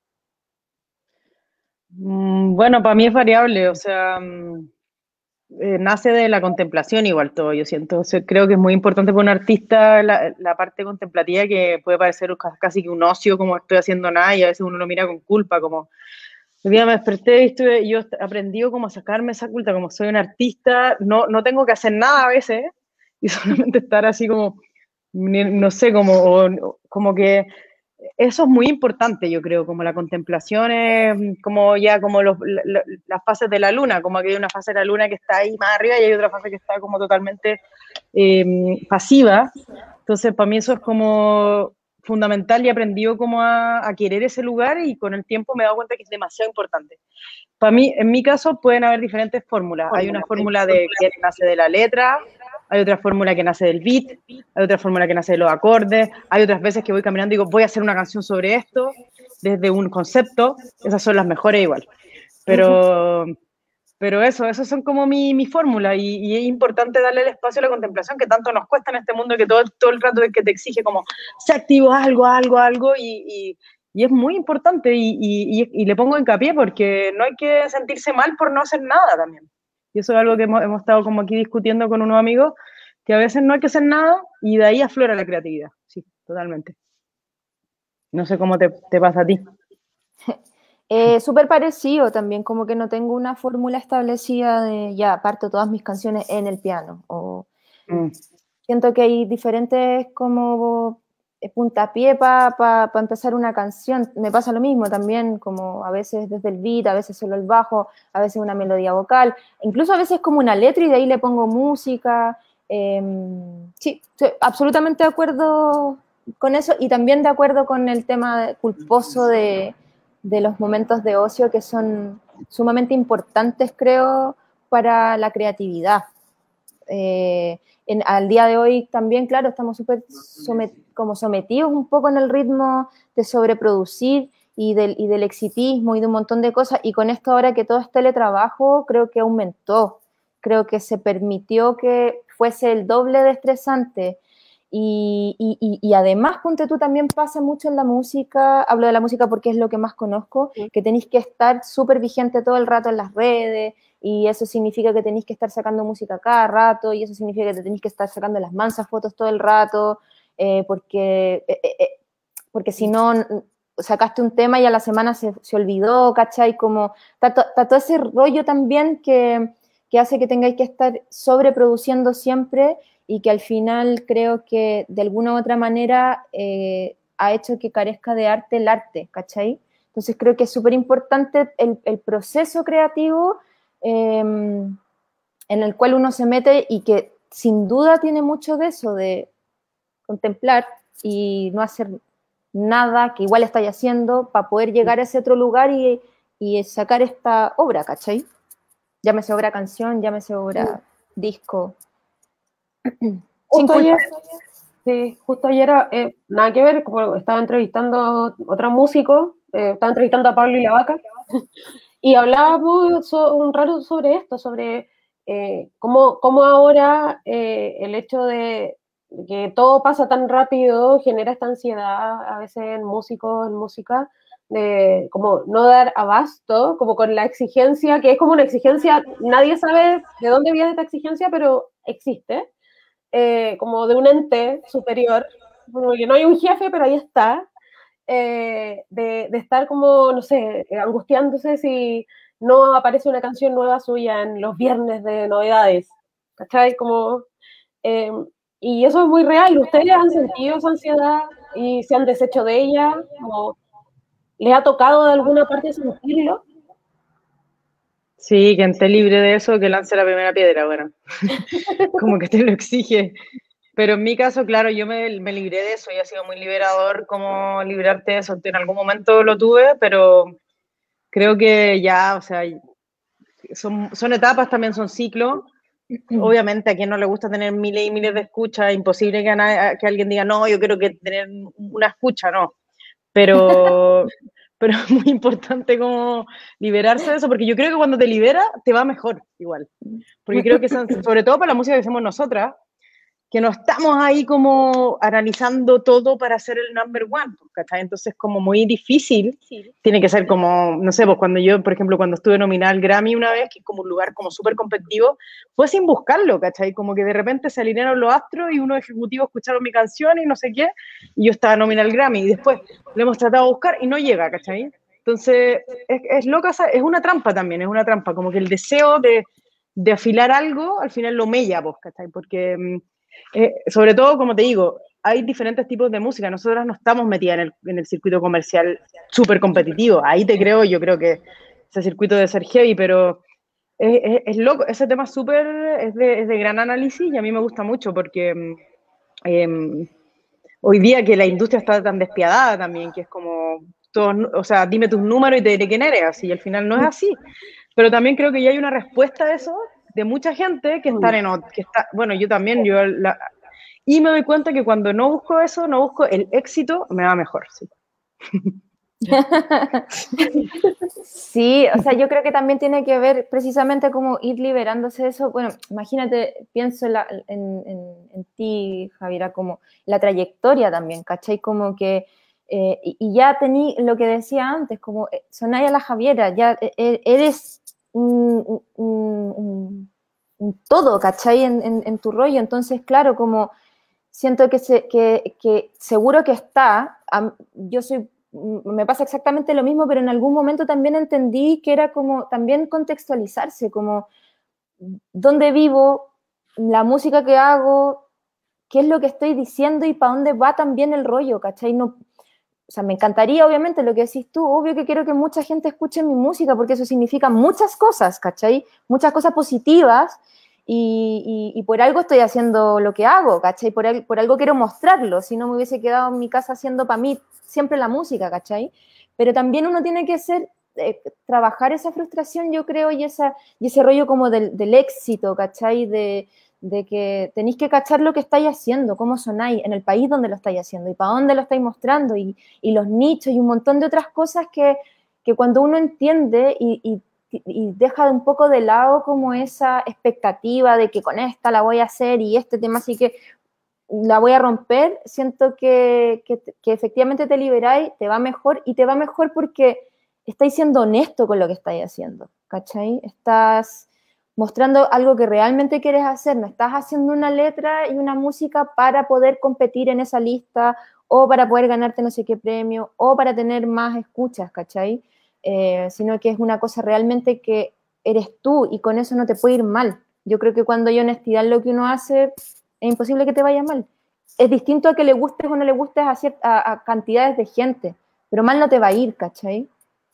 Bueno, para mí es variable, o sea, nace de la contemplación igual todo, yo siento. O sea, creo que es muy importante para un artista la parte contemplativa, que puede parecer casi que un ocio, como estoy haciendo nada, y a veces uno lo mira con culpa, como el día me desperté y yo he aprendido como a sacarme esa culpa, como soy un artista, no tengo que hacer nada a veces, y solamente estar así como, no sé, como que eso es muy importante, yo creo, como la contemplación es como ya como las fases de la luna, como que hay una fase de la luna que está ahí más arriba y hay otra fase que está como totalmente pasiva. Entonces, para mí eso es como fundamental, y he aprendido como a querer ese lugar, y con el tiempo me he dado cuenta que es demasiado importante. Para mí, en mi caso, pueden haber diferentes fórmulas. Hay una fórmula que nace de la letra, hay otra fórmula que nace del beat, hay otra fórmula que nace de los acordes, hay otras veces que voy caminando y digo, voy a hacer una canción sobre esto, desde un concepto. Esas son las mejores igual. Pero eso son como mi fórmula, y es importante darle el espacio a la contemplación que tanto nos cuesta en este mundo, que todo el rato es que te exige como, sé activo, algo, y es muy importante, y le pongo hincapié porque no hay que sentirse mal por no hacer nada también. Y eso es algo que hemos estado como aquí discutiendo con unos amigos, que a veces no hay que hacer nada, y de ahí aflora la creatividad. Sí, totalmente. No sé cómo te pasa a ti. Súper parecido también, como que no tengo una fórmula establecida de ya parto todas mis canciones en el piano. Siento que hay diferentes como puntapié para empezar una canción. Me pasa lo mismo también, como a veces desde el beat, a veces solo el bajo, a veces una melodía vocal, incluso a veces como una letra y de ahí le pongo música. Sí, estoy absolutamente de acuerdo con eso, y también de acuerdo con el tema culposo de los momentos de ocio, que son sumamente importantes, creo, para la creatividad. Al día de hoy también, claro, estamos súper como sometidos un poco en el ritmo de sobreproducir y del exitismo y de un montón de cosas, y con esto ahora que todo es teletrabajo, creo que aumentó, creo que se permitió que fuese el doble de estresante. Y además, ponte tú, también pasa mucho en la música, hablo de la música porque es lo que más conozco, que tenéis que estar súper vigente todo el rato en las redes, y eso significa que tenéis que estar sacando música cada rato, y eso significa que te tenéis que estar sacando las mansas fotos todo el rato, porque si no, sacaste un tema y a la semana se olvidó, ¿cachai? Como está todo ese rollo también que hace que tengáis que estar sobreproduciendo siempre, y que al final creo que de alguna u otra manera ha hecho que carezca de arte el arte, ¿cachai? Entonces creo que es súper importante el proceso creativo en el cual uno se mete, y que sin duda tiene mucho de eso, de contemplar y no hacer nada que igual estáis haciendo para poder llegar a ese otro lugar y sacar esta obra, ¿cachai? Llámese obra canción, llámese obra disco. Justo ayer, nada que ver, como estaba entrevistando a otro músico, estaba entrevistando a Pablo y la Vaca, y hablábamos un rato sobre esto, sobre cómo ahora el hecho de que todo pasa tan rápido genera esta ansiedad a veces en músicos, en música, de como no dar abasto, como con la exigencia, que es como una exigencia, nadie sabe de dónde viene esta exigencia, pero existe. Como de un ente superior, como que no hay un jefe, pero ahí está, de estar como, no sé, angustiándose si no aparece una canción nueva suya en los viernes de novedades, ¿cachai? Como, y eso es muy real. ¿Ustedes han sentido esa ansiedad y se han deshecho de ella? Como, ¿les ha tocado de alguna parte sentirlo? Sí, quien esté libre de eso, que lance la primera piedra, bueno, como que te lo exige. Pero en mi caso, claro, yo me libré de eso y ha sido muy liberador como librarte de eso. En algún momento lo tuve, pero creo que ya, o sea, son etapas, también son ciclos. Obviamente a quien no le gusta tener miles y miles de escuchas, es imposible que alguien diga, no, yo quiero que tener una escucha, no. Pero pero es muy importante como liberarse de eso, porque yo creo que cuando te libera, te va mejor igual. Porque creo que, sobre todo para la música que hacemos nosotras, que no estamos ahí como analizando todo para hacer el number one, ¿cachai? Entonces como muy difícil, tiene que ser como, no sé, pues cuando yo, por ejemplo, cuando estuve nominada al Grammy una vez, que es como un lugar como súper competitivo, fue sin buscarlo, ¿cachai? Como que de repente se alinearon los astros y unos ejecutivos escucharon mi canción y no sé qué, y yo estaba nominada al Grammy, y después lo hemos tratado de buscar y no llega, ¿cachai? Entonces, es loca, es una trampa también, es una trampa, como que el deseo de afilar algo, al final lo mella, pues, ¿cachai? Porque... sobre todo, como te digo, hay diferentes tipos de música. Nosotras no estamos metidas en el circuito comercial súper competitivo. Ahí te creo, yo creo que ese circuito debe ser heavy, pero es loco. Ese tema súper es de gran análisis y a mí me gusta mucho porque hoy día que la industria está tan despiadada también, que es como, todos, o sea, dime tus números y te diré quién eres, así, y al final no es así. Pero también creo que ya hay una respuesta a eso de mucha gente que está bueno, yo también, y me doy cuenta que cuando no busco eso, no busco el éxito, me va mejor, sí. Sí, o sea, yo creo que también tiene que ver precisamente como ir liberándose de eso. Bueno, imagínate, pienso en ti, Javiera, como la trayectoria también, ¿cachai? Como que, y ya tení lo que decía antes, como Sonaya la Javiera, ya eres un todo, ¿cachai? En tu rollo. Entonces, claro, como siento que seguro que está, me pasa exactamente lo mismo, pero en algún momento también entendí que era como también contextualizarse, como dónde vivo, la música que hago, qué es lo que estoy diciendo y para dónde va también el rollo, ¿cachai? No, o sea, me encantaría, obviamente, lo que decís tú, obvio que quiero que mucha gente escuche mi música, porque eso significa muchas cosas, ¿cachai? Muchas cosas positivas, y por algo estoy haciendo lo que hago, ¿cachai? Por algo quiero mostrarlo, si no me hubiese quedado en mi casa haciendo para mí siempre la música, ¿cachai? Pero también uno tiene que trabajar esa frustración, yo creo, y ese rollo como del éxito, ¿cachai? De que tenéis que cachar lo que estáis haciendo, cómo sonáis, en el país donde lo estáis haciendo, y para dónde lo estáis mostrando, y los nichos, y un montón de otras cosas que cuando uno entiende y deja un poco de lado como esa expectativa de que con esta la voy a hacer y este tema sí que la voy a romper, siento que efectivamente te liberáis, te va mejor, y te va mejor porque estáis siendo honesto con lo que estáis haciendo, ¿cachai? Estás mostrando algo que realmente quieres hacer, no estás haciendo una letra y una música para poder competir en esa lista o para poder ganarte no sé qué premio o para tener más escuchas, ¿cachai? Sino que es una cosa realmente que eres tú y con eso no te puede ir mal. Yo creo que cuando hay honestidad en lo que uno hace, es imposible que te vaya mal. Es distinto a que le gustes o no le gustes a cantidades de gente, pero mal no te va a ir, ¿cachai?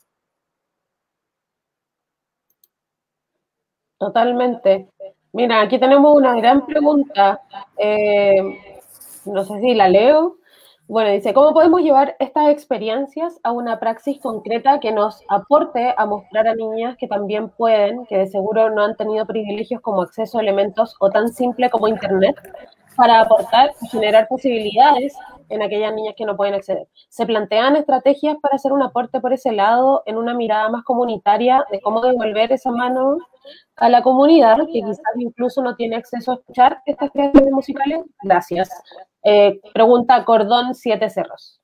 Totalmente. Mira, aquí tenemos una gran pregunta. No sé si la leo. Bueno, dice, ¿cómo podemos llevar estas experiencias a una praxis concreta que nos aporte a mostrar a niñas que también pueden, que de seguro no han tenido privilegios como acceso a elementos o tan simple como Internet, para aportar y generar posibilidades en aquellas niñas que no pueden acceder? ¿Se plantean estrategias para hacer un aporte por ese lado en una mirada más comunitaria de cómo devolver esa mano a la comunidad que quizás incluso no tiene acceso a escuchar estas creaciones musicales? Gracias. Pregunta Cordón 7 Cerros.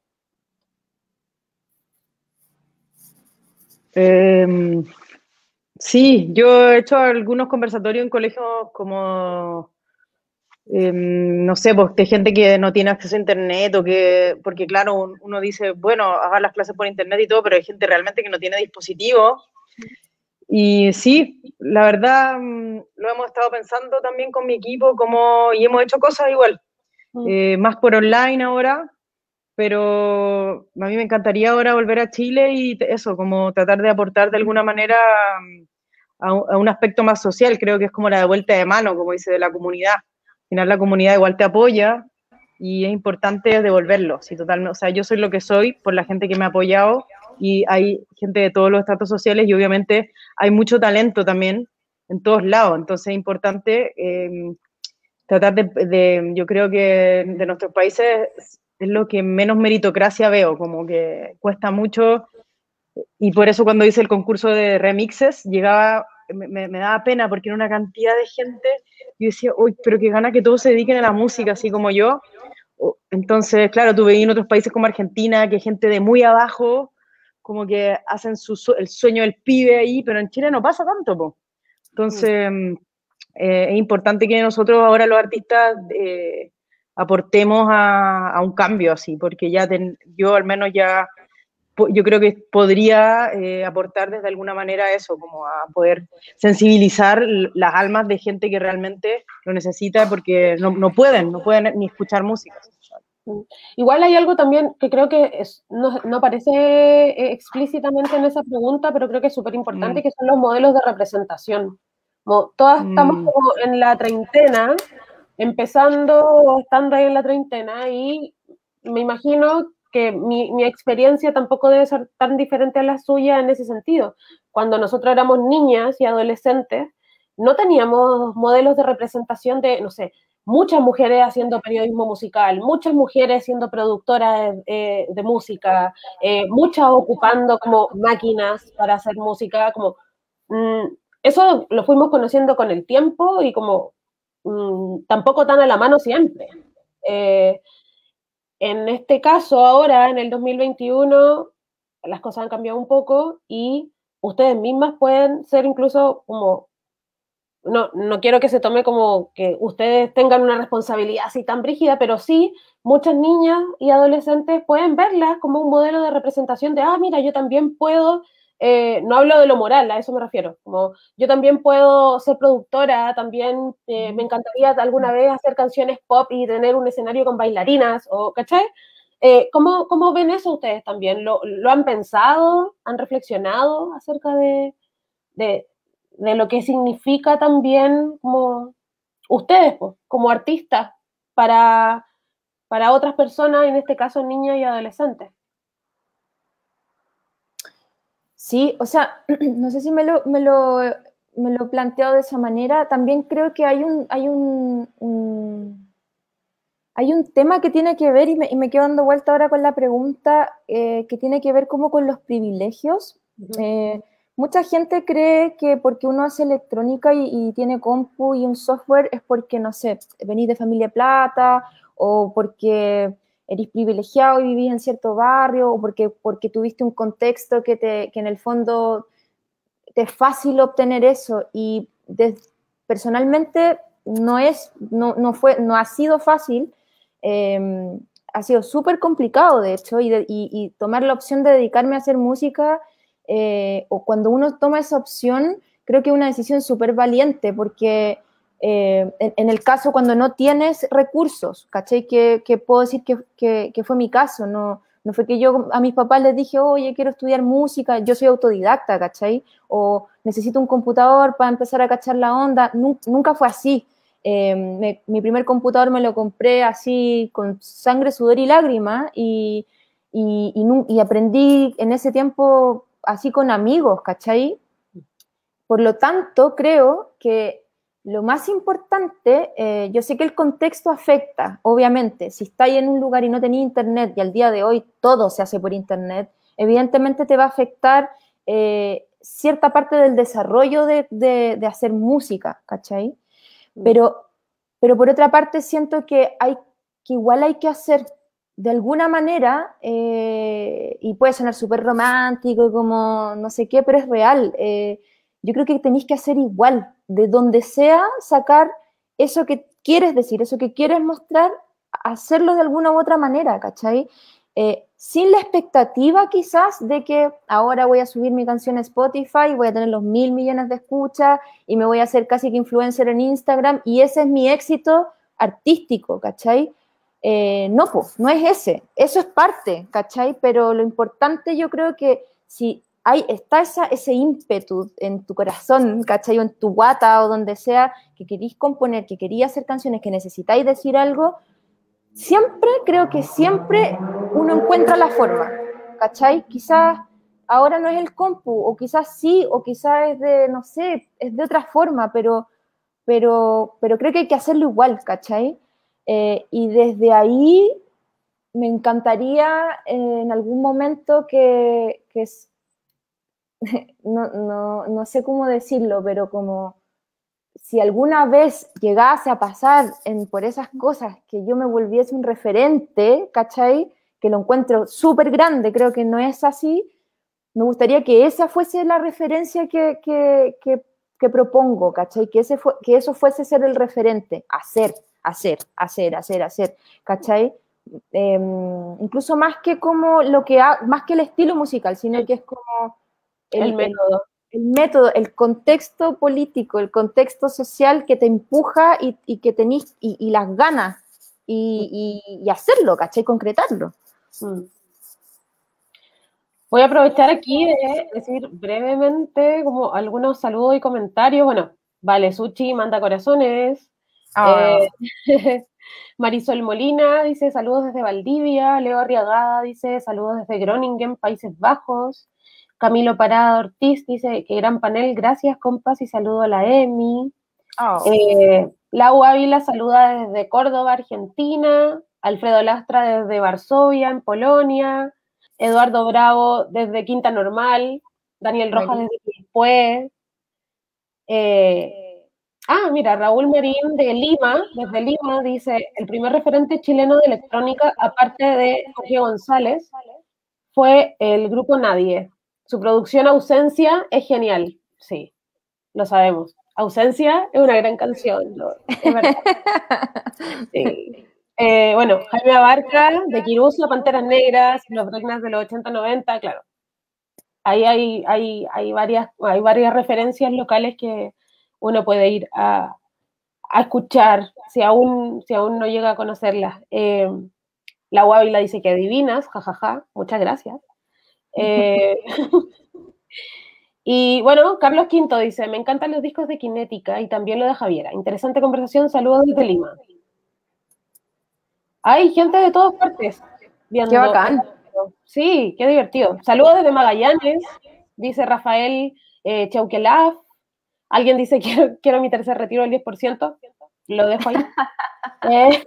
Sí, yo he hecho algunos conversatorios en colegios como, no sé, pues de gente que no tiene acceso a internet porque claro, uno dice, bueno, haga las clases por internet y todo, pero hay gente realmente que no tiene dispositivo. Y sí, la verdad, lo hemos estado pensando también con mi equipo, y hemos hecho cosas igual, más por online ahora, pero a mí me encantaría ahora volver a Chile y eso, como tratar de aportar de alguna manera a un aspecto más social. Creo que es como la de vuelta de mano, como dice, de la comunidad. Al final la comunidad igual te apoya y es importante devolverlo. Sí, totalmente. O sea, yo soy lo que soy por la gente que me ha apoyado, y hay gente de todos los estratos sociales y obviamente hay mucho talento también en todos lados. Entonces es importante tratar yo creo que de nuestros países es lo que menos meritocracia veo, como que cuesta mucho Y por eso cuando hice el concurso de remixes, llegaba, me daba pena porque era una cantidad de gente, y yo decía, uy, pero qué gana que todos se dediquen a la música, así como yo. Entonces, claro, tú veías en otros países como Argentina, que gente de muy abajo, como que hacen el sueño del pibe ahí, pero en Chile no pasa tanto, po. Entonces, es importante que nosotros ahora los artistas aportemos a un cambio así, porque ya yo al menos ya, yo creo que podría aportar desde alguna manera eso, como a poder sensibilizar las almas de gente que realmente lo necesita porque no pueden ni escuchar música. Igual hay algo también que creo que no aparece explícitamente en esa pregunta, pero creo que es súper importante, que son los modelos de representación. Como todas estamos como en la treintena, empezando o estando ahí en la treintena, y me imagino que mi experiencia tampoco debe ser tan diferente a la suya en ese sentido. Cuando nosotros éramos niñas y adolescentes, no teníamos modelos de representación de, no sé, muchas mujeres haciendo periodismo musical, muchas mujeres siendo productoras de música, muchas ocupando como máquinas para hacer música, como eso lo fuimos conociendo con el tiempo y como tampoco tan a la mano siempre. En este caso, ahora, en el 2021, las cosas han cambiado un poco y ustedes mismas pueden ser incluso como, no quiero que se tome como que ustedes tengan una responsabilidad así tan brígida, pero sí, muchas niñas y adolescentes pueden verlas como un modelo de representación de, mira, yo también puedo, no hablo de lo moral, a eso me refiero, como yo también puedo ser productora, también me encantaría alguna vez hacer canciones pop y tener un escenario con bailarinas, o, ¿cachai? ¿Cómo ven eso ustedes también? ¿Lo han pensado? ¿Han reflexionado acerca de lo que significa también como ustedes, pues, como artistas, para otras personas, en este caso niñas y adolescentes? Sí, o sea, no sé si me lo he planteado de esa manera. También creo que hay un tema que tiene que ver, y me quedo dando vuelta ahora con la pregunta, que tiene que ver como con los privilegios. Mucha gente cree que porque uno hace electrónica y tiene compu y un software es porque, no sé, venís de familia de plata, o porque eres privilegiado y vivís en cierto barrio, o porque tuviste un contexto que en el fondo te es fácil obtener eso. Y personalmente no ha sido fácil. Ha sido súper complicado, de hecho, y tomar la opción de dedicarme a hacer música, o cuando uno toma esa opción, creo que es una decisión súper valiente, porque en el caso cuando no tienes recursos, ¿cachai? Que puedo decir que fue mi caso, no fue que yo a mis papás les dije, oye, quiero estudiar música, yo soy autodidacta, ¿cachai? O necesito un computador para empezar a cachar la onda, nunca fue así. Mi primer computador me lo compré así con sangre, sudor y lágrimas, y aprendí en ese tiempo así con amigos, ¿cachai? Por lo tanto, creo que lo más importante, yo sé que el contexto afecta, obviamente. Si estáis en un lugar y no tenéis internet, y al día de hoy todo se hace por internet, evidentemente te va a afectar cierta parte del desarrollo de hacer música, ¿cachai? Pero por otra parte siento que igual hay que hacer de alguna manera, y puede sonar súper romántico y como no sé qué, pero es real. Yo creo que tenéis que hacer igual, de donde sea, sacar eso que quieres decir, eso que quieres mostrar, hacerlo de alguna u otra manera, ¿cachai? Sin la expectativa quizás de que ahora voy a subir mi canción a Spotify, voy a tener los 1.000 millones de escuchas y me voy a hacer casi que influencer en Instagram y ese es mi éxito artístico, ¿cachai? No, pues, no es ese, eso es parte, ¿cachai? Pero lo importante yo creo que si está ese ímpetu en tu corazón, ¿cachai? O en tu guata o donde sea, que querís componer, que querías hacer canciones, que necesitáis decir algo, creo que siempre uno encuentra la forma, ¿cachai? Quizás ahora no es el compu, o quizás sí, o quizás es de, no sé, es de otra forma, pero creo que hay que hacerlo igual, ¿cachai? Y desde ahí me encantaría en algún momento que no sé cómo decirlo, pero como si alguna vez llegase a pasar por esas cosas que yo me volviese un referente, ¿cachai? Que lo encuentro súper grande, creo que no es así, me gustaría que esa fuese la referencia que propongo, ¿cachai? Que eso fuese ser el referente, hacer, ¿cachai? Incluso más que como más que el estilo musical, sino que es como El método. el método, el contexto político, el contexto social que te empuja y que tenés y las ganas y hacerlo, ¿cachai? Concretarlo. Voy a aprovechar aquí de decir brevemente como algunos saludos y comentarios. Bueno, Vale Suchi manda corazones. Marisol Molina dice saludos desde Valdivia. Leo Arriagada dice saludos desde Groningen, Países Bajos. Camilo Parada Ortiz dice que gran panel, gracias compas y saludo a la Emi. Lau Ávila saluda desde Córdoba, Argentina. Alfredo Lastra desde Varsovia, en Polonia. Eduardo Bravo desde Quinta Normal. Daniel Rojas desde Quilpué. Mira, Raúl Merín de Lima, desde Lima, dice, el primer referente chileno de electrónica, aparte de Jorge González, fue el grupo Nadie. Su producción Ausencia es genial, sí, lo sabemos. Ausencia es una gran canción, es verdad. Sí. Bueno, Jaime Abarca, de Quirusa, Panteras Negras, Los Regnas de los 80-90, claro. Ahí hay varias referencias locales que uno puede ir a escuchar si aún no llega a conocerlas. La Guávila dice que divinas, jajaja, muchas gracias. Y bueno, Carlos Quinto dice, me encantan los discos de Kinética y también lo de Javiera. Interesante conversación, saludos desde Lima. Hay gente de todas partes viendo. ¡Qué bacán! Sí, qué divertido. Saludos desde Magallanes, dice Rafael Chauquelaf. Alguien dice, quiero mi tercer retiro del 10%. Lo dejo ahí.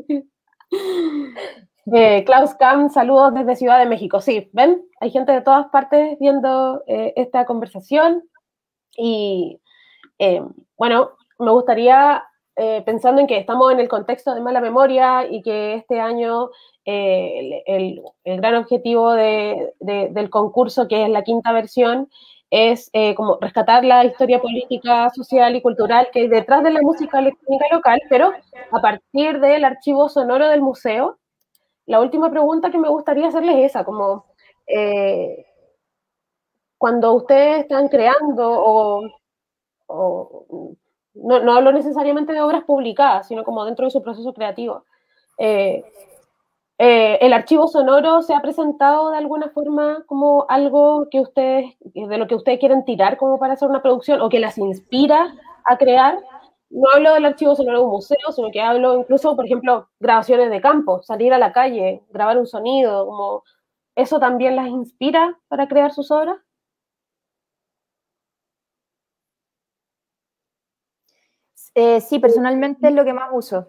Klaus Kam, saludos desde Ciudad de México. Sí, ¿ven? Hay gente de todas partes viendo esta conversación. Y bueno, me gustaría, pensando en que estamos en el contexto de mala memoria y que este año el gran objetivo del concurso, que es la quinta versión, es como rescatar la historia política, social y cultural que hay detrás de la música electrónica local, pero a partir del archivo sonoro del museo. La última pregunta que me gustaría hacerles es esa, como cuando ustedes están creando no hablo necesariamente de obras publicadas, sino como dentro de su proceso creativo, ¿el archivo sonoro se ha presentado de alguna forma como algo de lo que ustedes quieren tirar como para hacer una producción o que las inspira a crear? No hablo del archivo sonoro de un museo, sino que hablo incluso, por ejemplo, grabaciones de campo, salir a la calle, grabar un sonido, como ¿eso también las inspira para crear sus obras? Sí, personalmente es lo que más uso.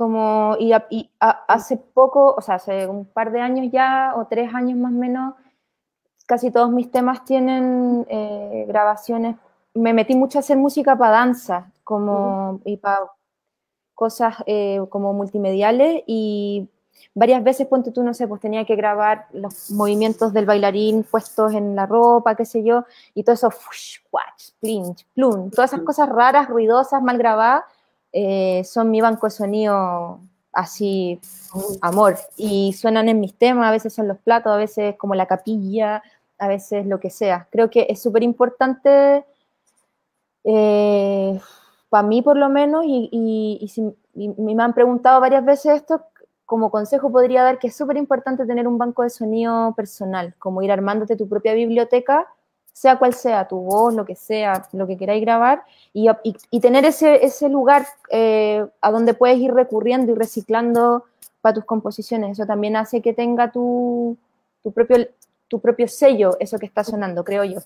Hace poco, o sea, hace un par de años ya, o 3 años más o menos, casi todos mis temas tienen grabaciones. Me metí mucho a hacer música para danza, y para cosas como multimediales, y varias veces, ponte tú, no sé, pues tenía que grabar los movimientos del bailarín puestos en la ropa, qué sé yo, y todo eso, fush, watch, plinch, plum, todas esas cosas raras, ruidosas, mal grabadas, son mi banco de sonido así, amor, y suenan en mis temas, a veces son los platos, a veces como la capilla, a veces lo que sea. Creo que es súper importante para mí por lo menos, y me han preguntado varias veces esto, como consejo podría dar que es súper importante tener un banco de sonido personal, como ir armándote tu propia biblioteca, sea cual sea, tu voz, lo que sea, lo que queráis grabar, y tener ese lugar a donde puedes ir recurriendo y reciclando para tus composiciones. Eso también hace que tenga tu propio sello, eso que está sonando, creo yo.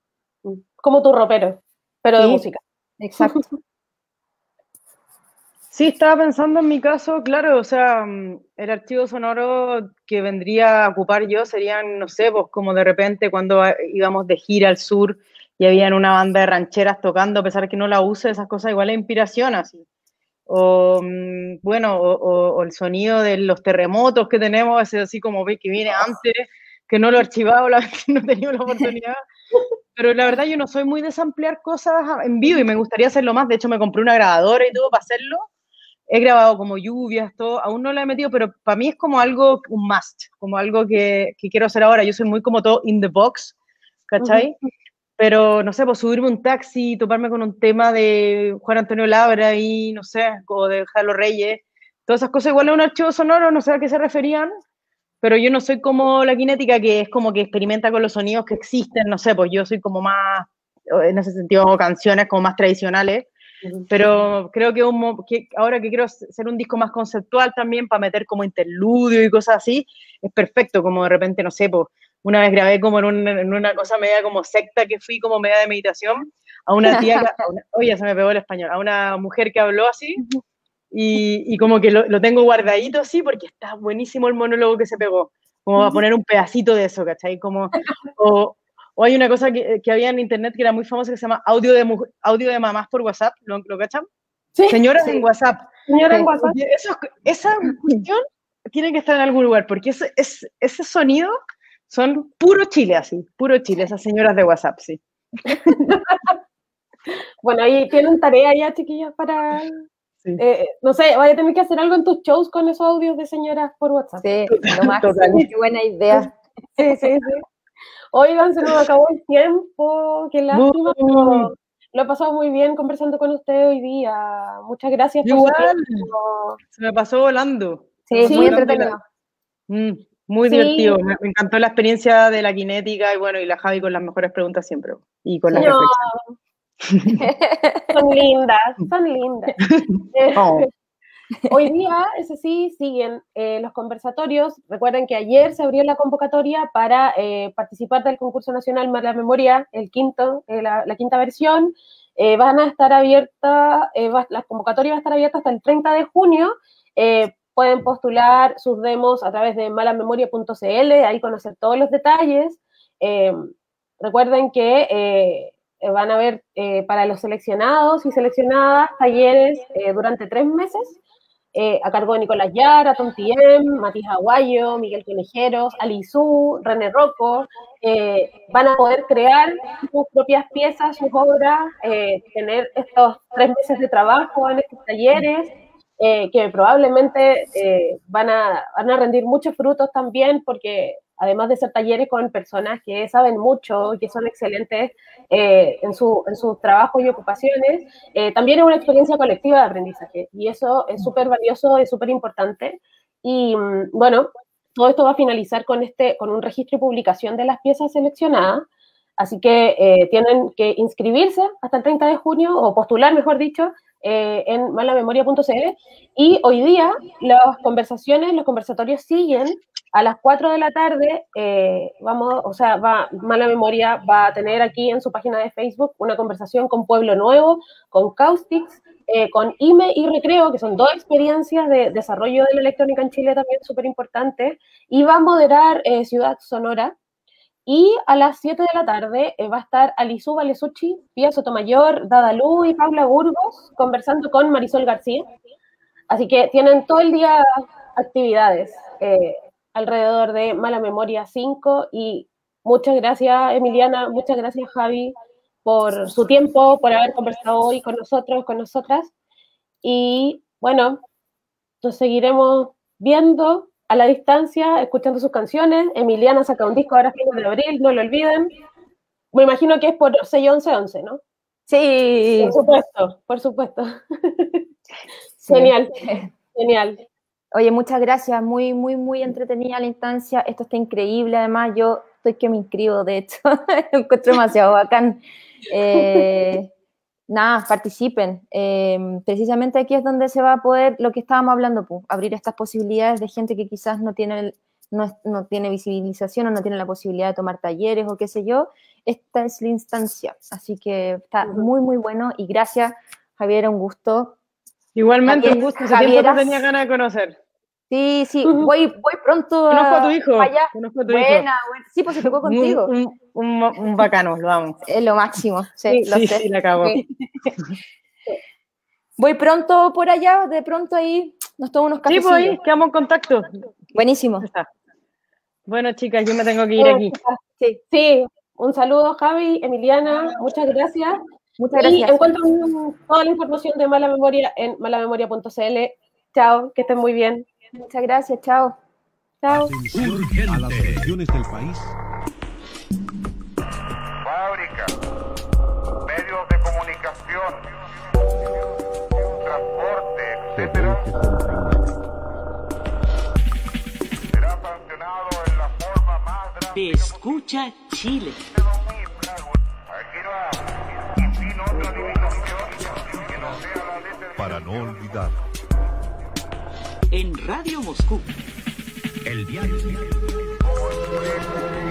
Como tu ropero, pero sí, de música. Exacto. Sí, estaba pensando en mi caso, claro, o sea, el archivo sonoro que vendría a ocupar yo serían, no sé, pues como de repente cuando íbamos de gira al sur y habían una banda de rancheras tocando, a pesar de que no la use, esas cosas igual es inspiración, así. O, bueno, o el sonido de los terremotos que tenemos, ese así como ve que viene antes, que no lo he archivado, la vez que no he tenido la oportunidad. Pero la verdad yo no soy muy de samplear cosas en vivo y me gustaría hacerlo más. De hecho, me compré una grabadora y todo para hacerlo. He grabado como lluvias, todo. Aún no la he metido, pero para mí es como algo, un must, como algo que quiero hacer ahora. Yo soy muy como todo in the box, ¿cachai? Pero, no sé, pues subirme un taxi, toparme con un tema de Juan Antonio Labra y, no sé, o de Jalo Reyes. Todas esas cosas igual es un archivo sonoro, no sé a qué se referían, pero yo no soy como la Kinética, que es como que experimenta con los sonidos que existen, no sé, pues yo soy como más, en ese sentido, canciones como más tradicionales, pero creo que ahora que quiero hacer un disco más conceptual también, para meter como interludio y cosas así, es perfecto, como de repente, no sé, pues una vez grabé como en una cosa media como secta que fui, como media de meditación, a una tía, oye, se me pegó el español, a una mujer que habló así, y como que lo tengo guardadito así porque está buenísimo el monólogo que se pegó, como a poner un pedacito de eso, ¿cachai? Como, o hay una cosa que había en internet que era muy famosa que se llama audio de mamás por WhatsApp, ¿lo cachan? Sí, Señoras sí. en WhatsApp. señora en WhatsApp. Esa cuestión tiene que estar en algún lugar, porque ese sonido son puro Chile, así, puro Chile, esas señoras de WhatsApp, sí. Bueno, ahí tienen tarea ya, chiquillas, para... Sí. no sé, vaya a tener que hacer algo en tus shows con esos audios de señoras por WhatsApp. Sí, lo máximo, Total. qué buena idea. Sí, sí, sí. Oigan, se nos acabó el tiempo, qué lástima, pero lo he pasado muy bien conversando con ustedes hoy día. Muchas gracias por su Igual, tiempo. se me pasó volando. Sí, Sí, muy entretenido. Muy Sí. divertido. Me encantó la experiencia de la Kinética y bueno, y la Javi con las mejores preguntas siempre. Y con las No, reflexiones. son lindas, son lindas. Oh. Hoy día, ese sí, siguen los conversatorios. Recuerden que ayer se abrió la convocatoria para participar del concurso nacional Mala Memoria, el quinto, la quinta versión. Van a estar abiertas, la convocatoria va a estar abierta hasta el 30 de junio. Pueden postular sus demos a través de malamemoria.cl, ahí conocer todos los detalles. Recuerden que van a haber para los seleccionados y seleccionadas talleres durante 3 meses. A cargo de Nicolás Yara, Tom Tiem, Matías Aguayo, Miguel Conejeros, Alizú, René Rocco. Van a poder crear sus propias piezas, sus obras, tener estos 3 meses de trabajo en estos talleres, que probablemente van a rendir muchos frutos también, porque además de ser talleres con personas que saben mucho, que son excelentes en sus trabajos y ocupaciones, también es una experiencia colectiva de aprendizaje, y eso es súper valioso, es súper importante. Y bueno, todo esto va a finalizar con un registro y publicación de las piezas seleccionadas, así que tienen que inscribirse hasta el 30 de junio, o postular, mejor dicho, en malamemoria.cl. Y hoy día las conversatorios siguen a las 4 de la tarde. Mala Memoria va a tener aquí en su página de Facebook una conversación con Pueblo Nuevo, con Caustics, con IME y Recreo, que son 2 experiencias de desarrollo de la electrónica en Chile también súper importantes, y va a moderar Ciudad Sonora. Y a las 7 de la tarde va a estar Alizú Valesucci, Pía Sotomayor, Dadalú y Paula Burgos conversando con Marisol García. Así que tienen todo el día actividades alrededor de Mala Memoria 5. Y muchas gracias, Emiliana, muchas gracias, Javi, por su tiempo, por haber conversado hoy con nosotros, con nosotras. Y bueno, nos seguiremos viendo a la distancia, escuchando sus canciones. Emiliana saca un disco ahora a fin de abril, no lo olviden. Me imagino que es por sello 1111, ¿no? Sí. Por supuesto, por supuesto. Sí. Genial, genial. Oye, muchas gracias, muy, muy, muy entretenida la instancia, esto está increíble, además yo estoy que me inscribo, de hecho, lo encuentro demasiado bacán. Nada, participen, precisamente aquí es donde se va a poder, lo que estábamos hablando, pues, abrir estas posibilidades de gente que quizás no tiene visibilización o no tiene la posibilidad de tomar talleres o qué sé yo. Esta es la instancia, así que está muy, muy bueno, y gracias, Javier, un gusto. Igualmente, un gusto. Hace tiempo Javieras. te tenía ganas de conocer. Sí, sí, voy pronto Conozco a tu hijo. para allá. Conozco a tu hijo. Buena. Sí, pues se tocó contigo. Un bacano, lo amo. Es lo máximo, sí, Sí, lo sí, sé. sí, la acabo. Sí. Voy pronto por allá, de pronto ahí nos tomo unos Sí, cafecillos. pues ahí, quedamos en contacto. Buenísimo. Ya está. Bueno, chicas, yo me tengo que ir aquí. Sí, Sí, un saludo, Javi, Emiliana, muchas gracias. muchas Y gracias. encuentran toda la información de Mala Memoria en malamemoria.cl. Chao, que estén muy bien. Muchas gracias, chao. Chao. Atención a las regiones del país. Fábricas, medios de comunicación, transporte, etcétera, será sancionado en la forma más Te drástica escucha Chile. Aquí no hay, y sin otra limitación que no sea la ley del Para no olvidar. En Radio Moscú. El diario. Como el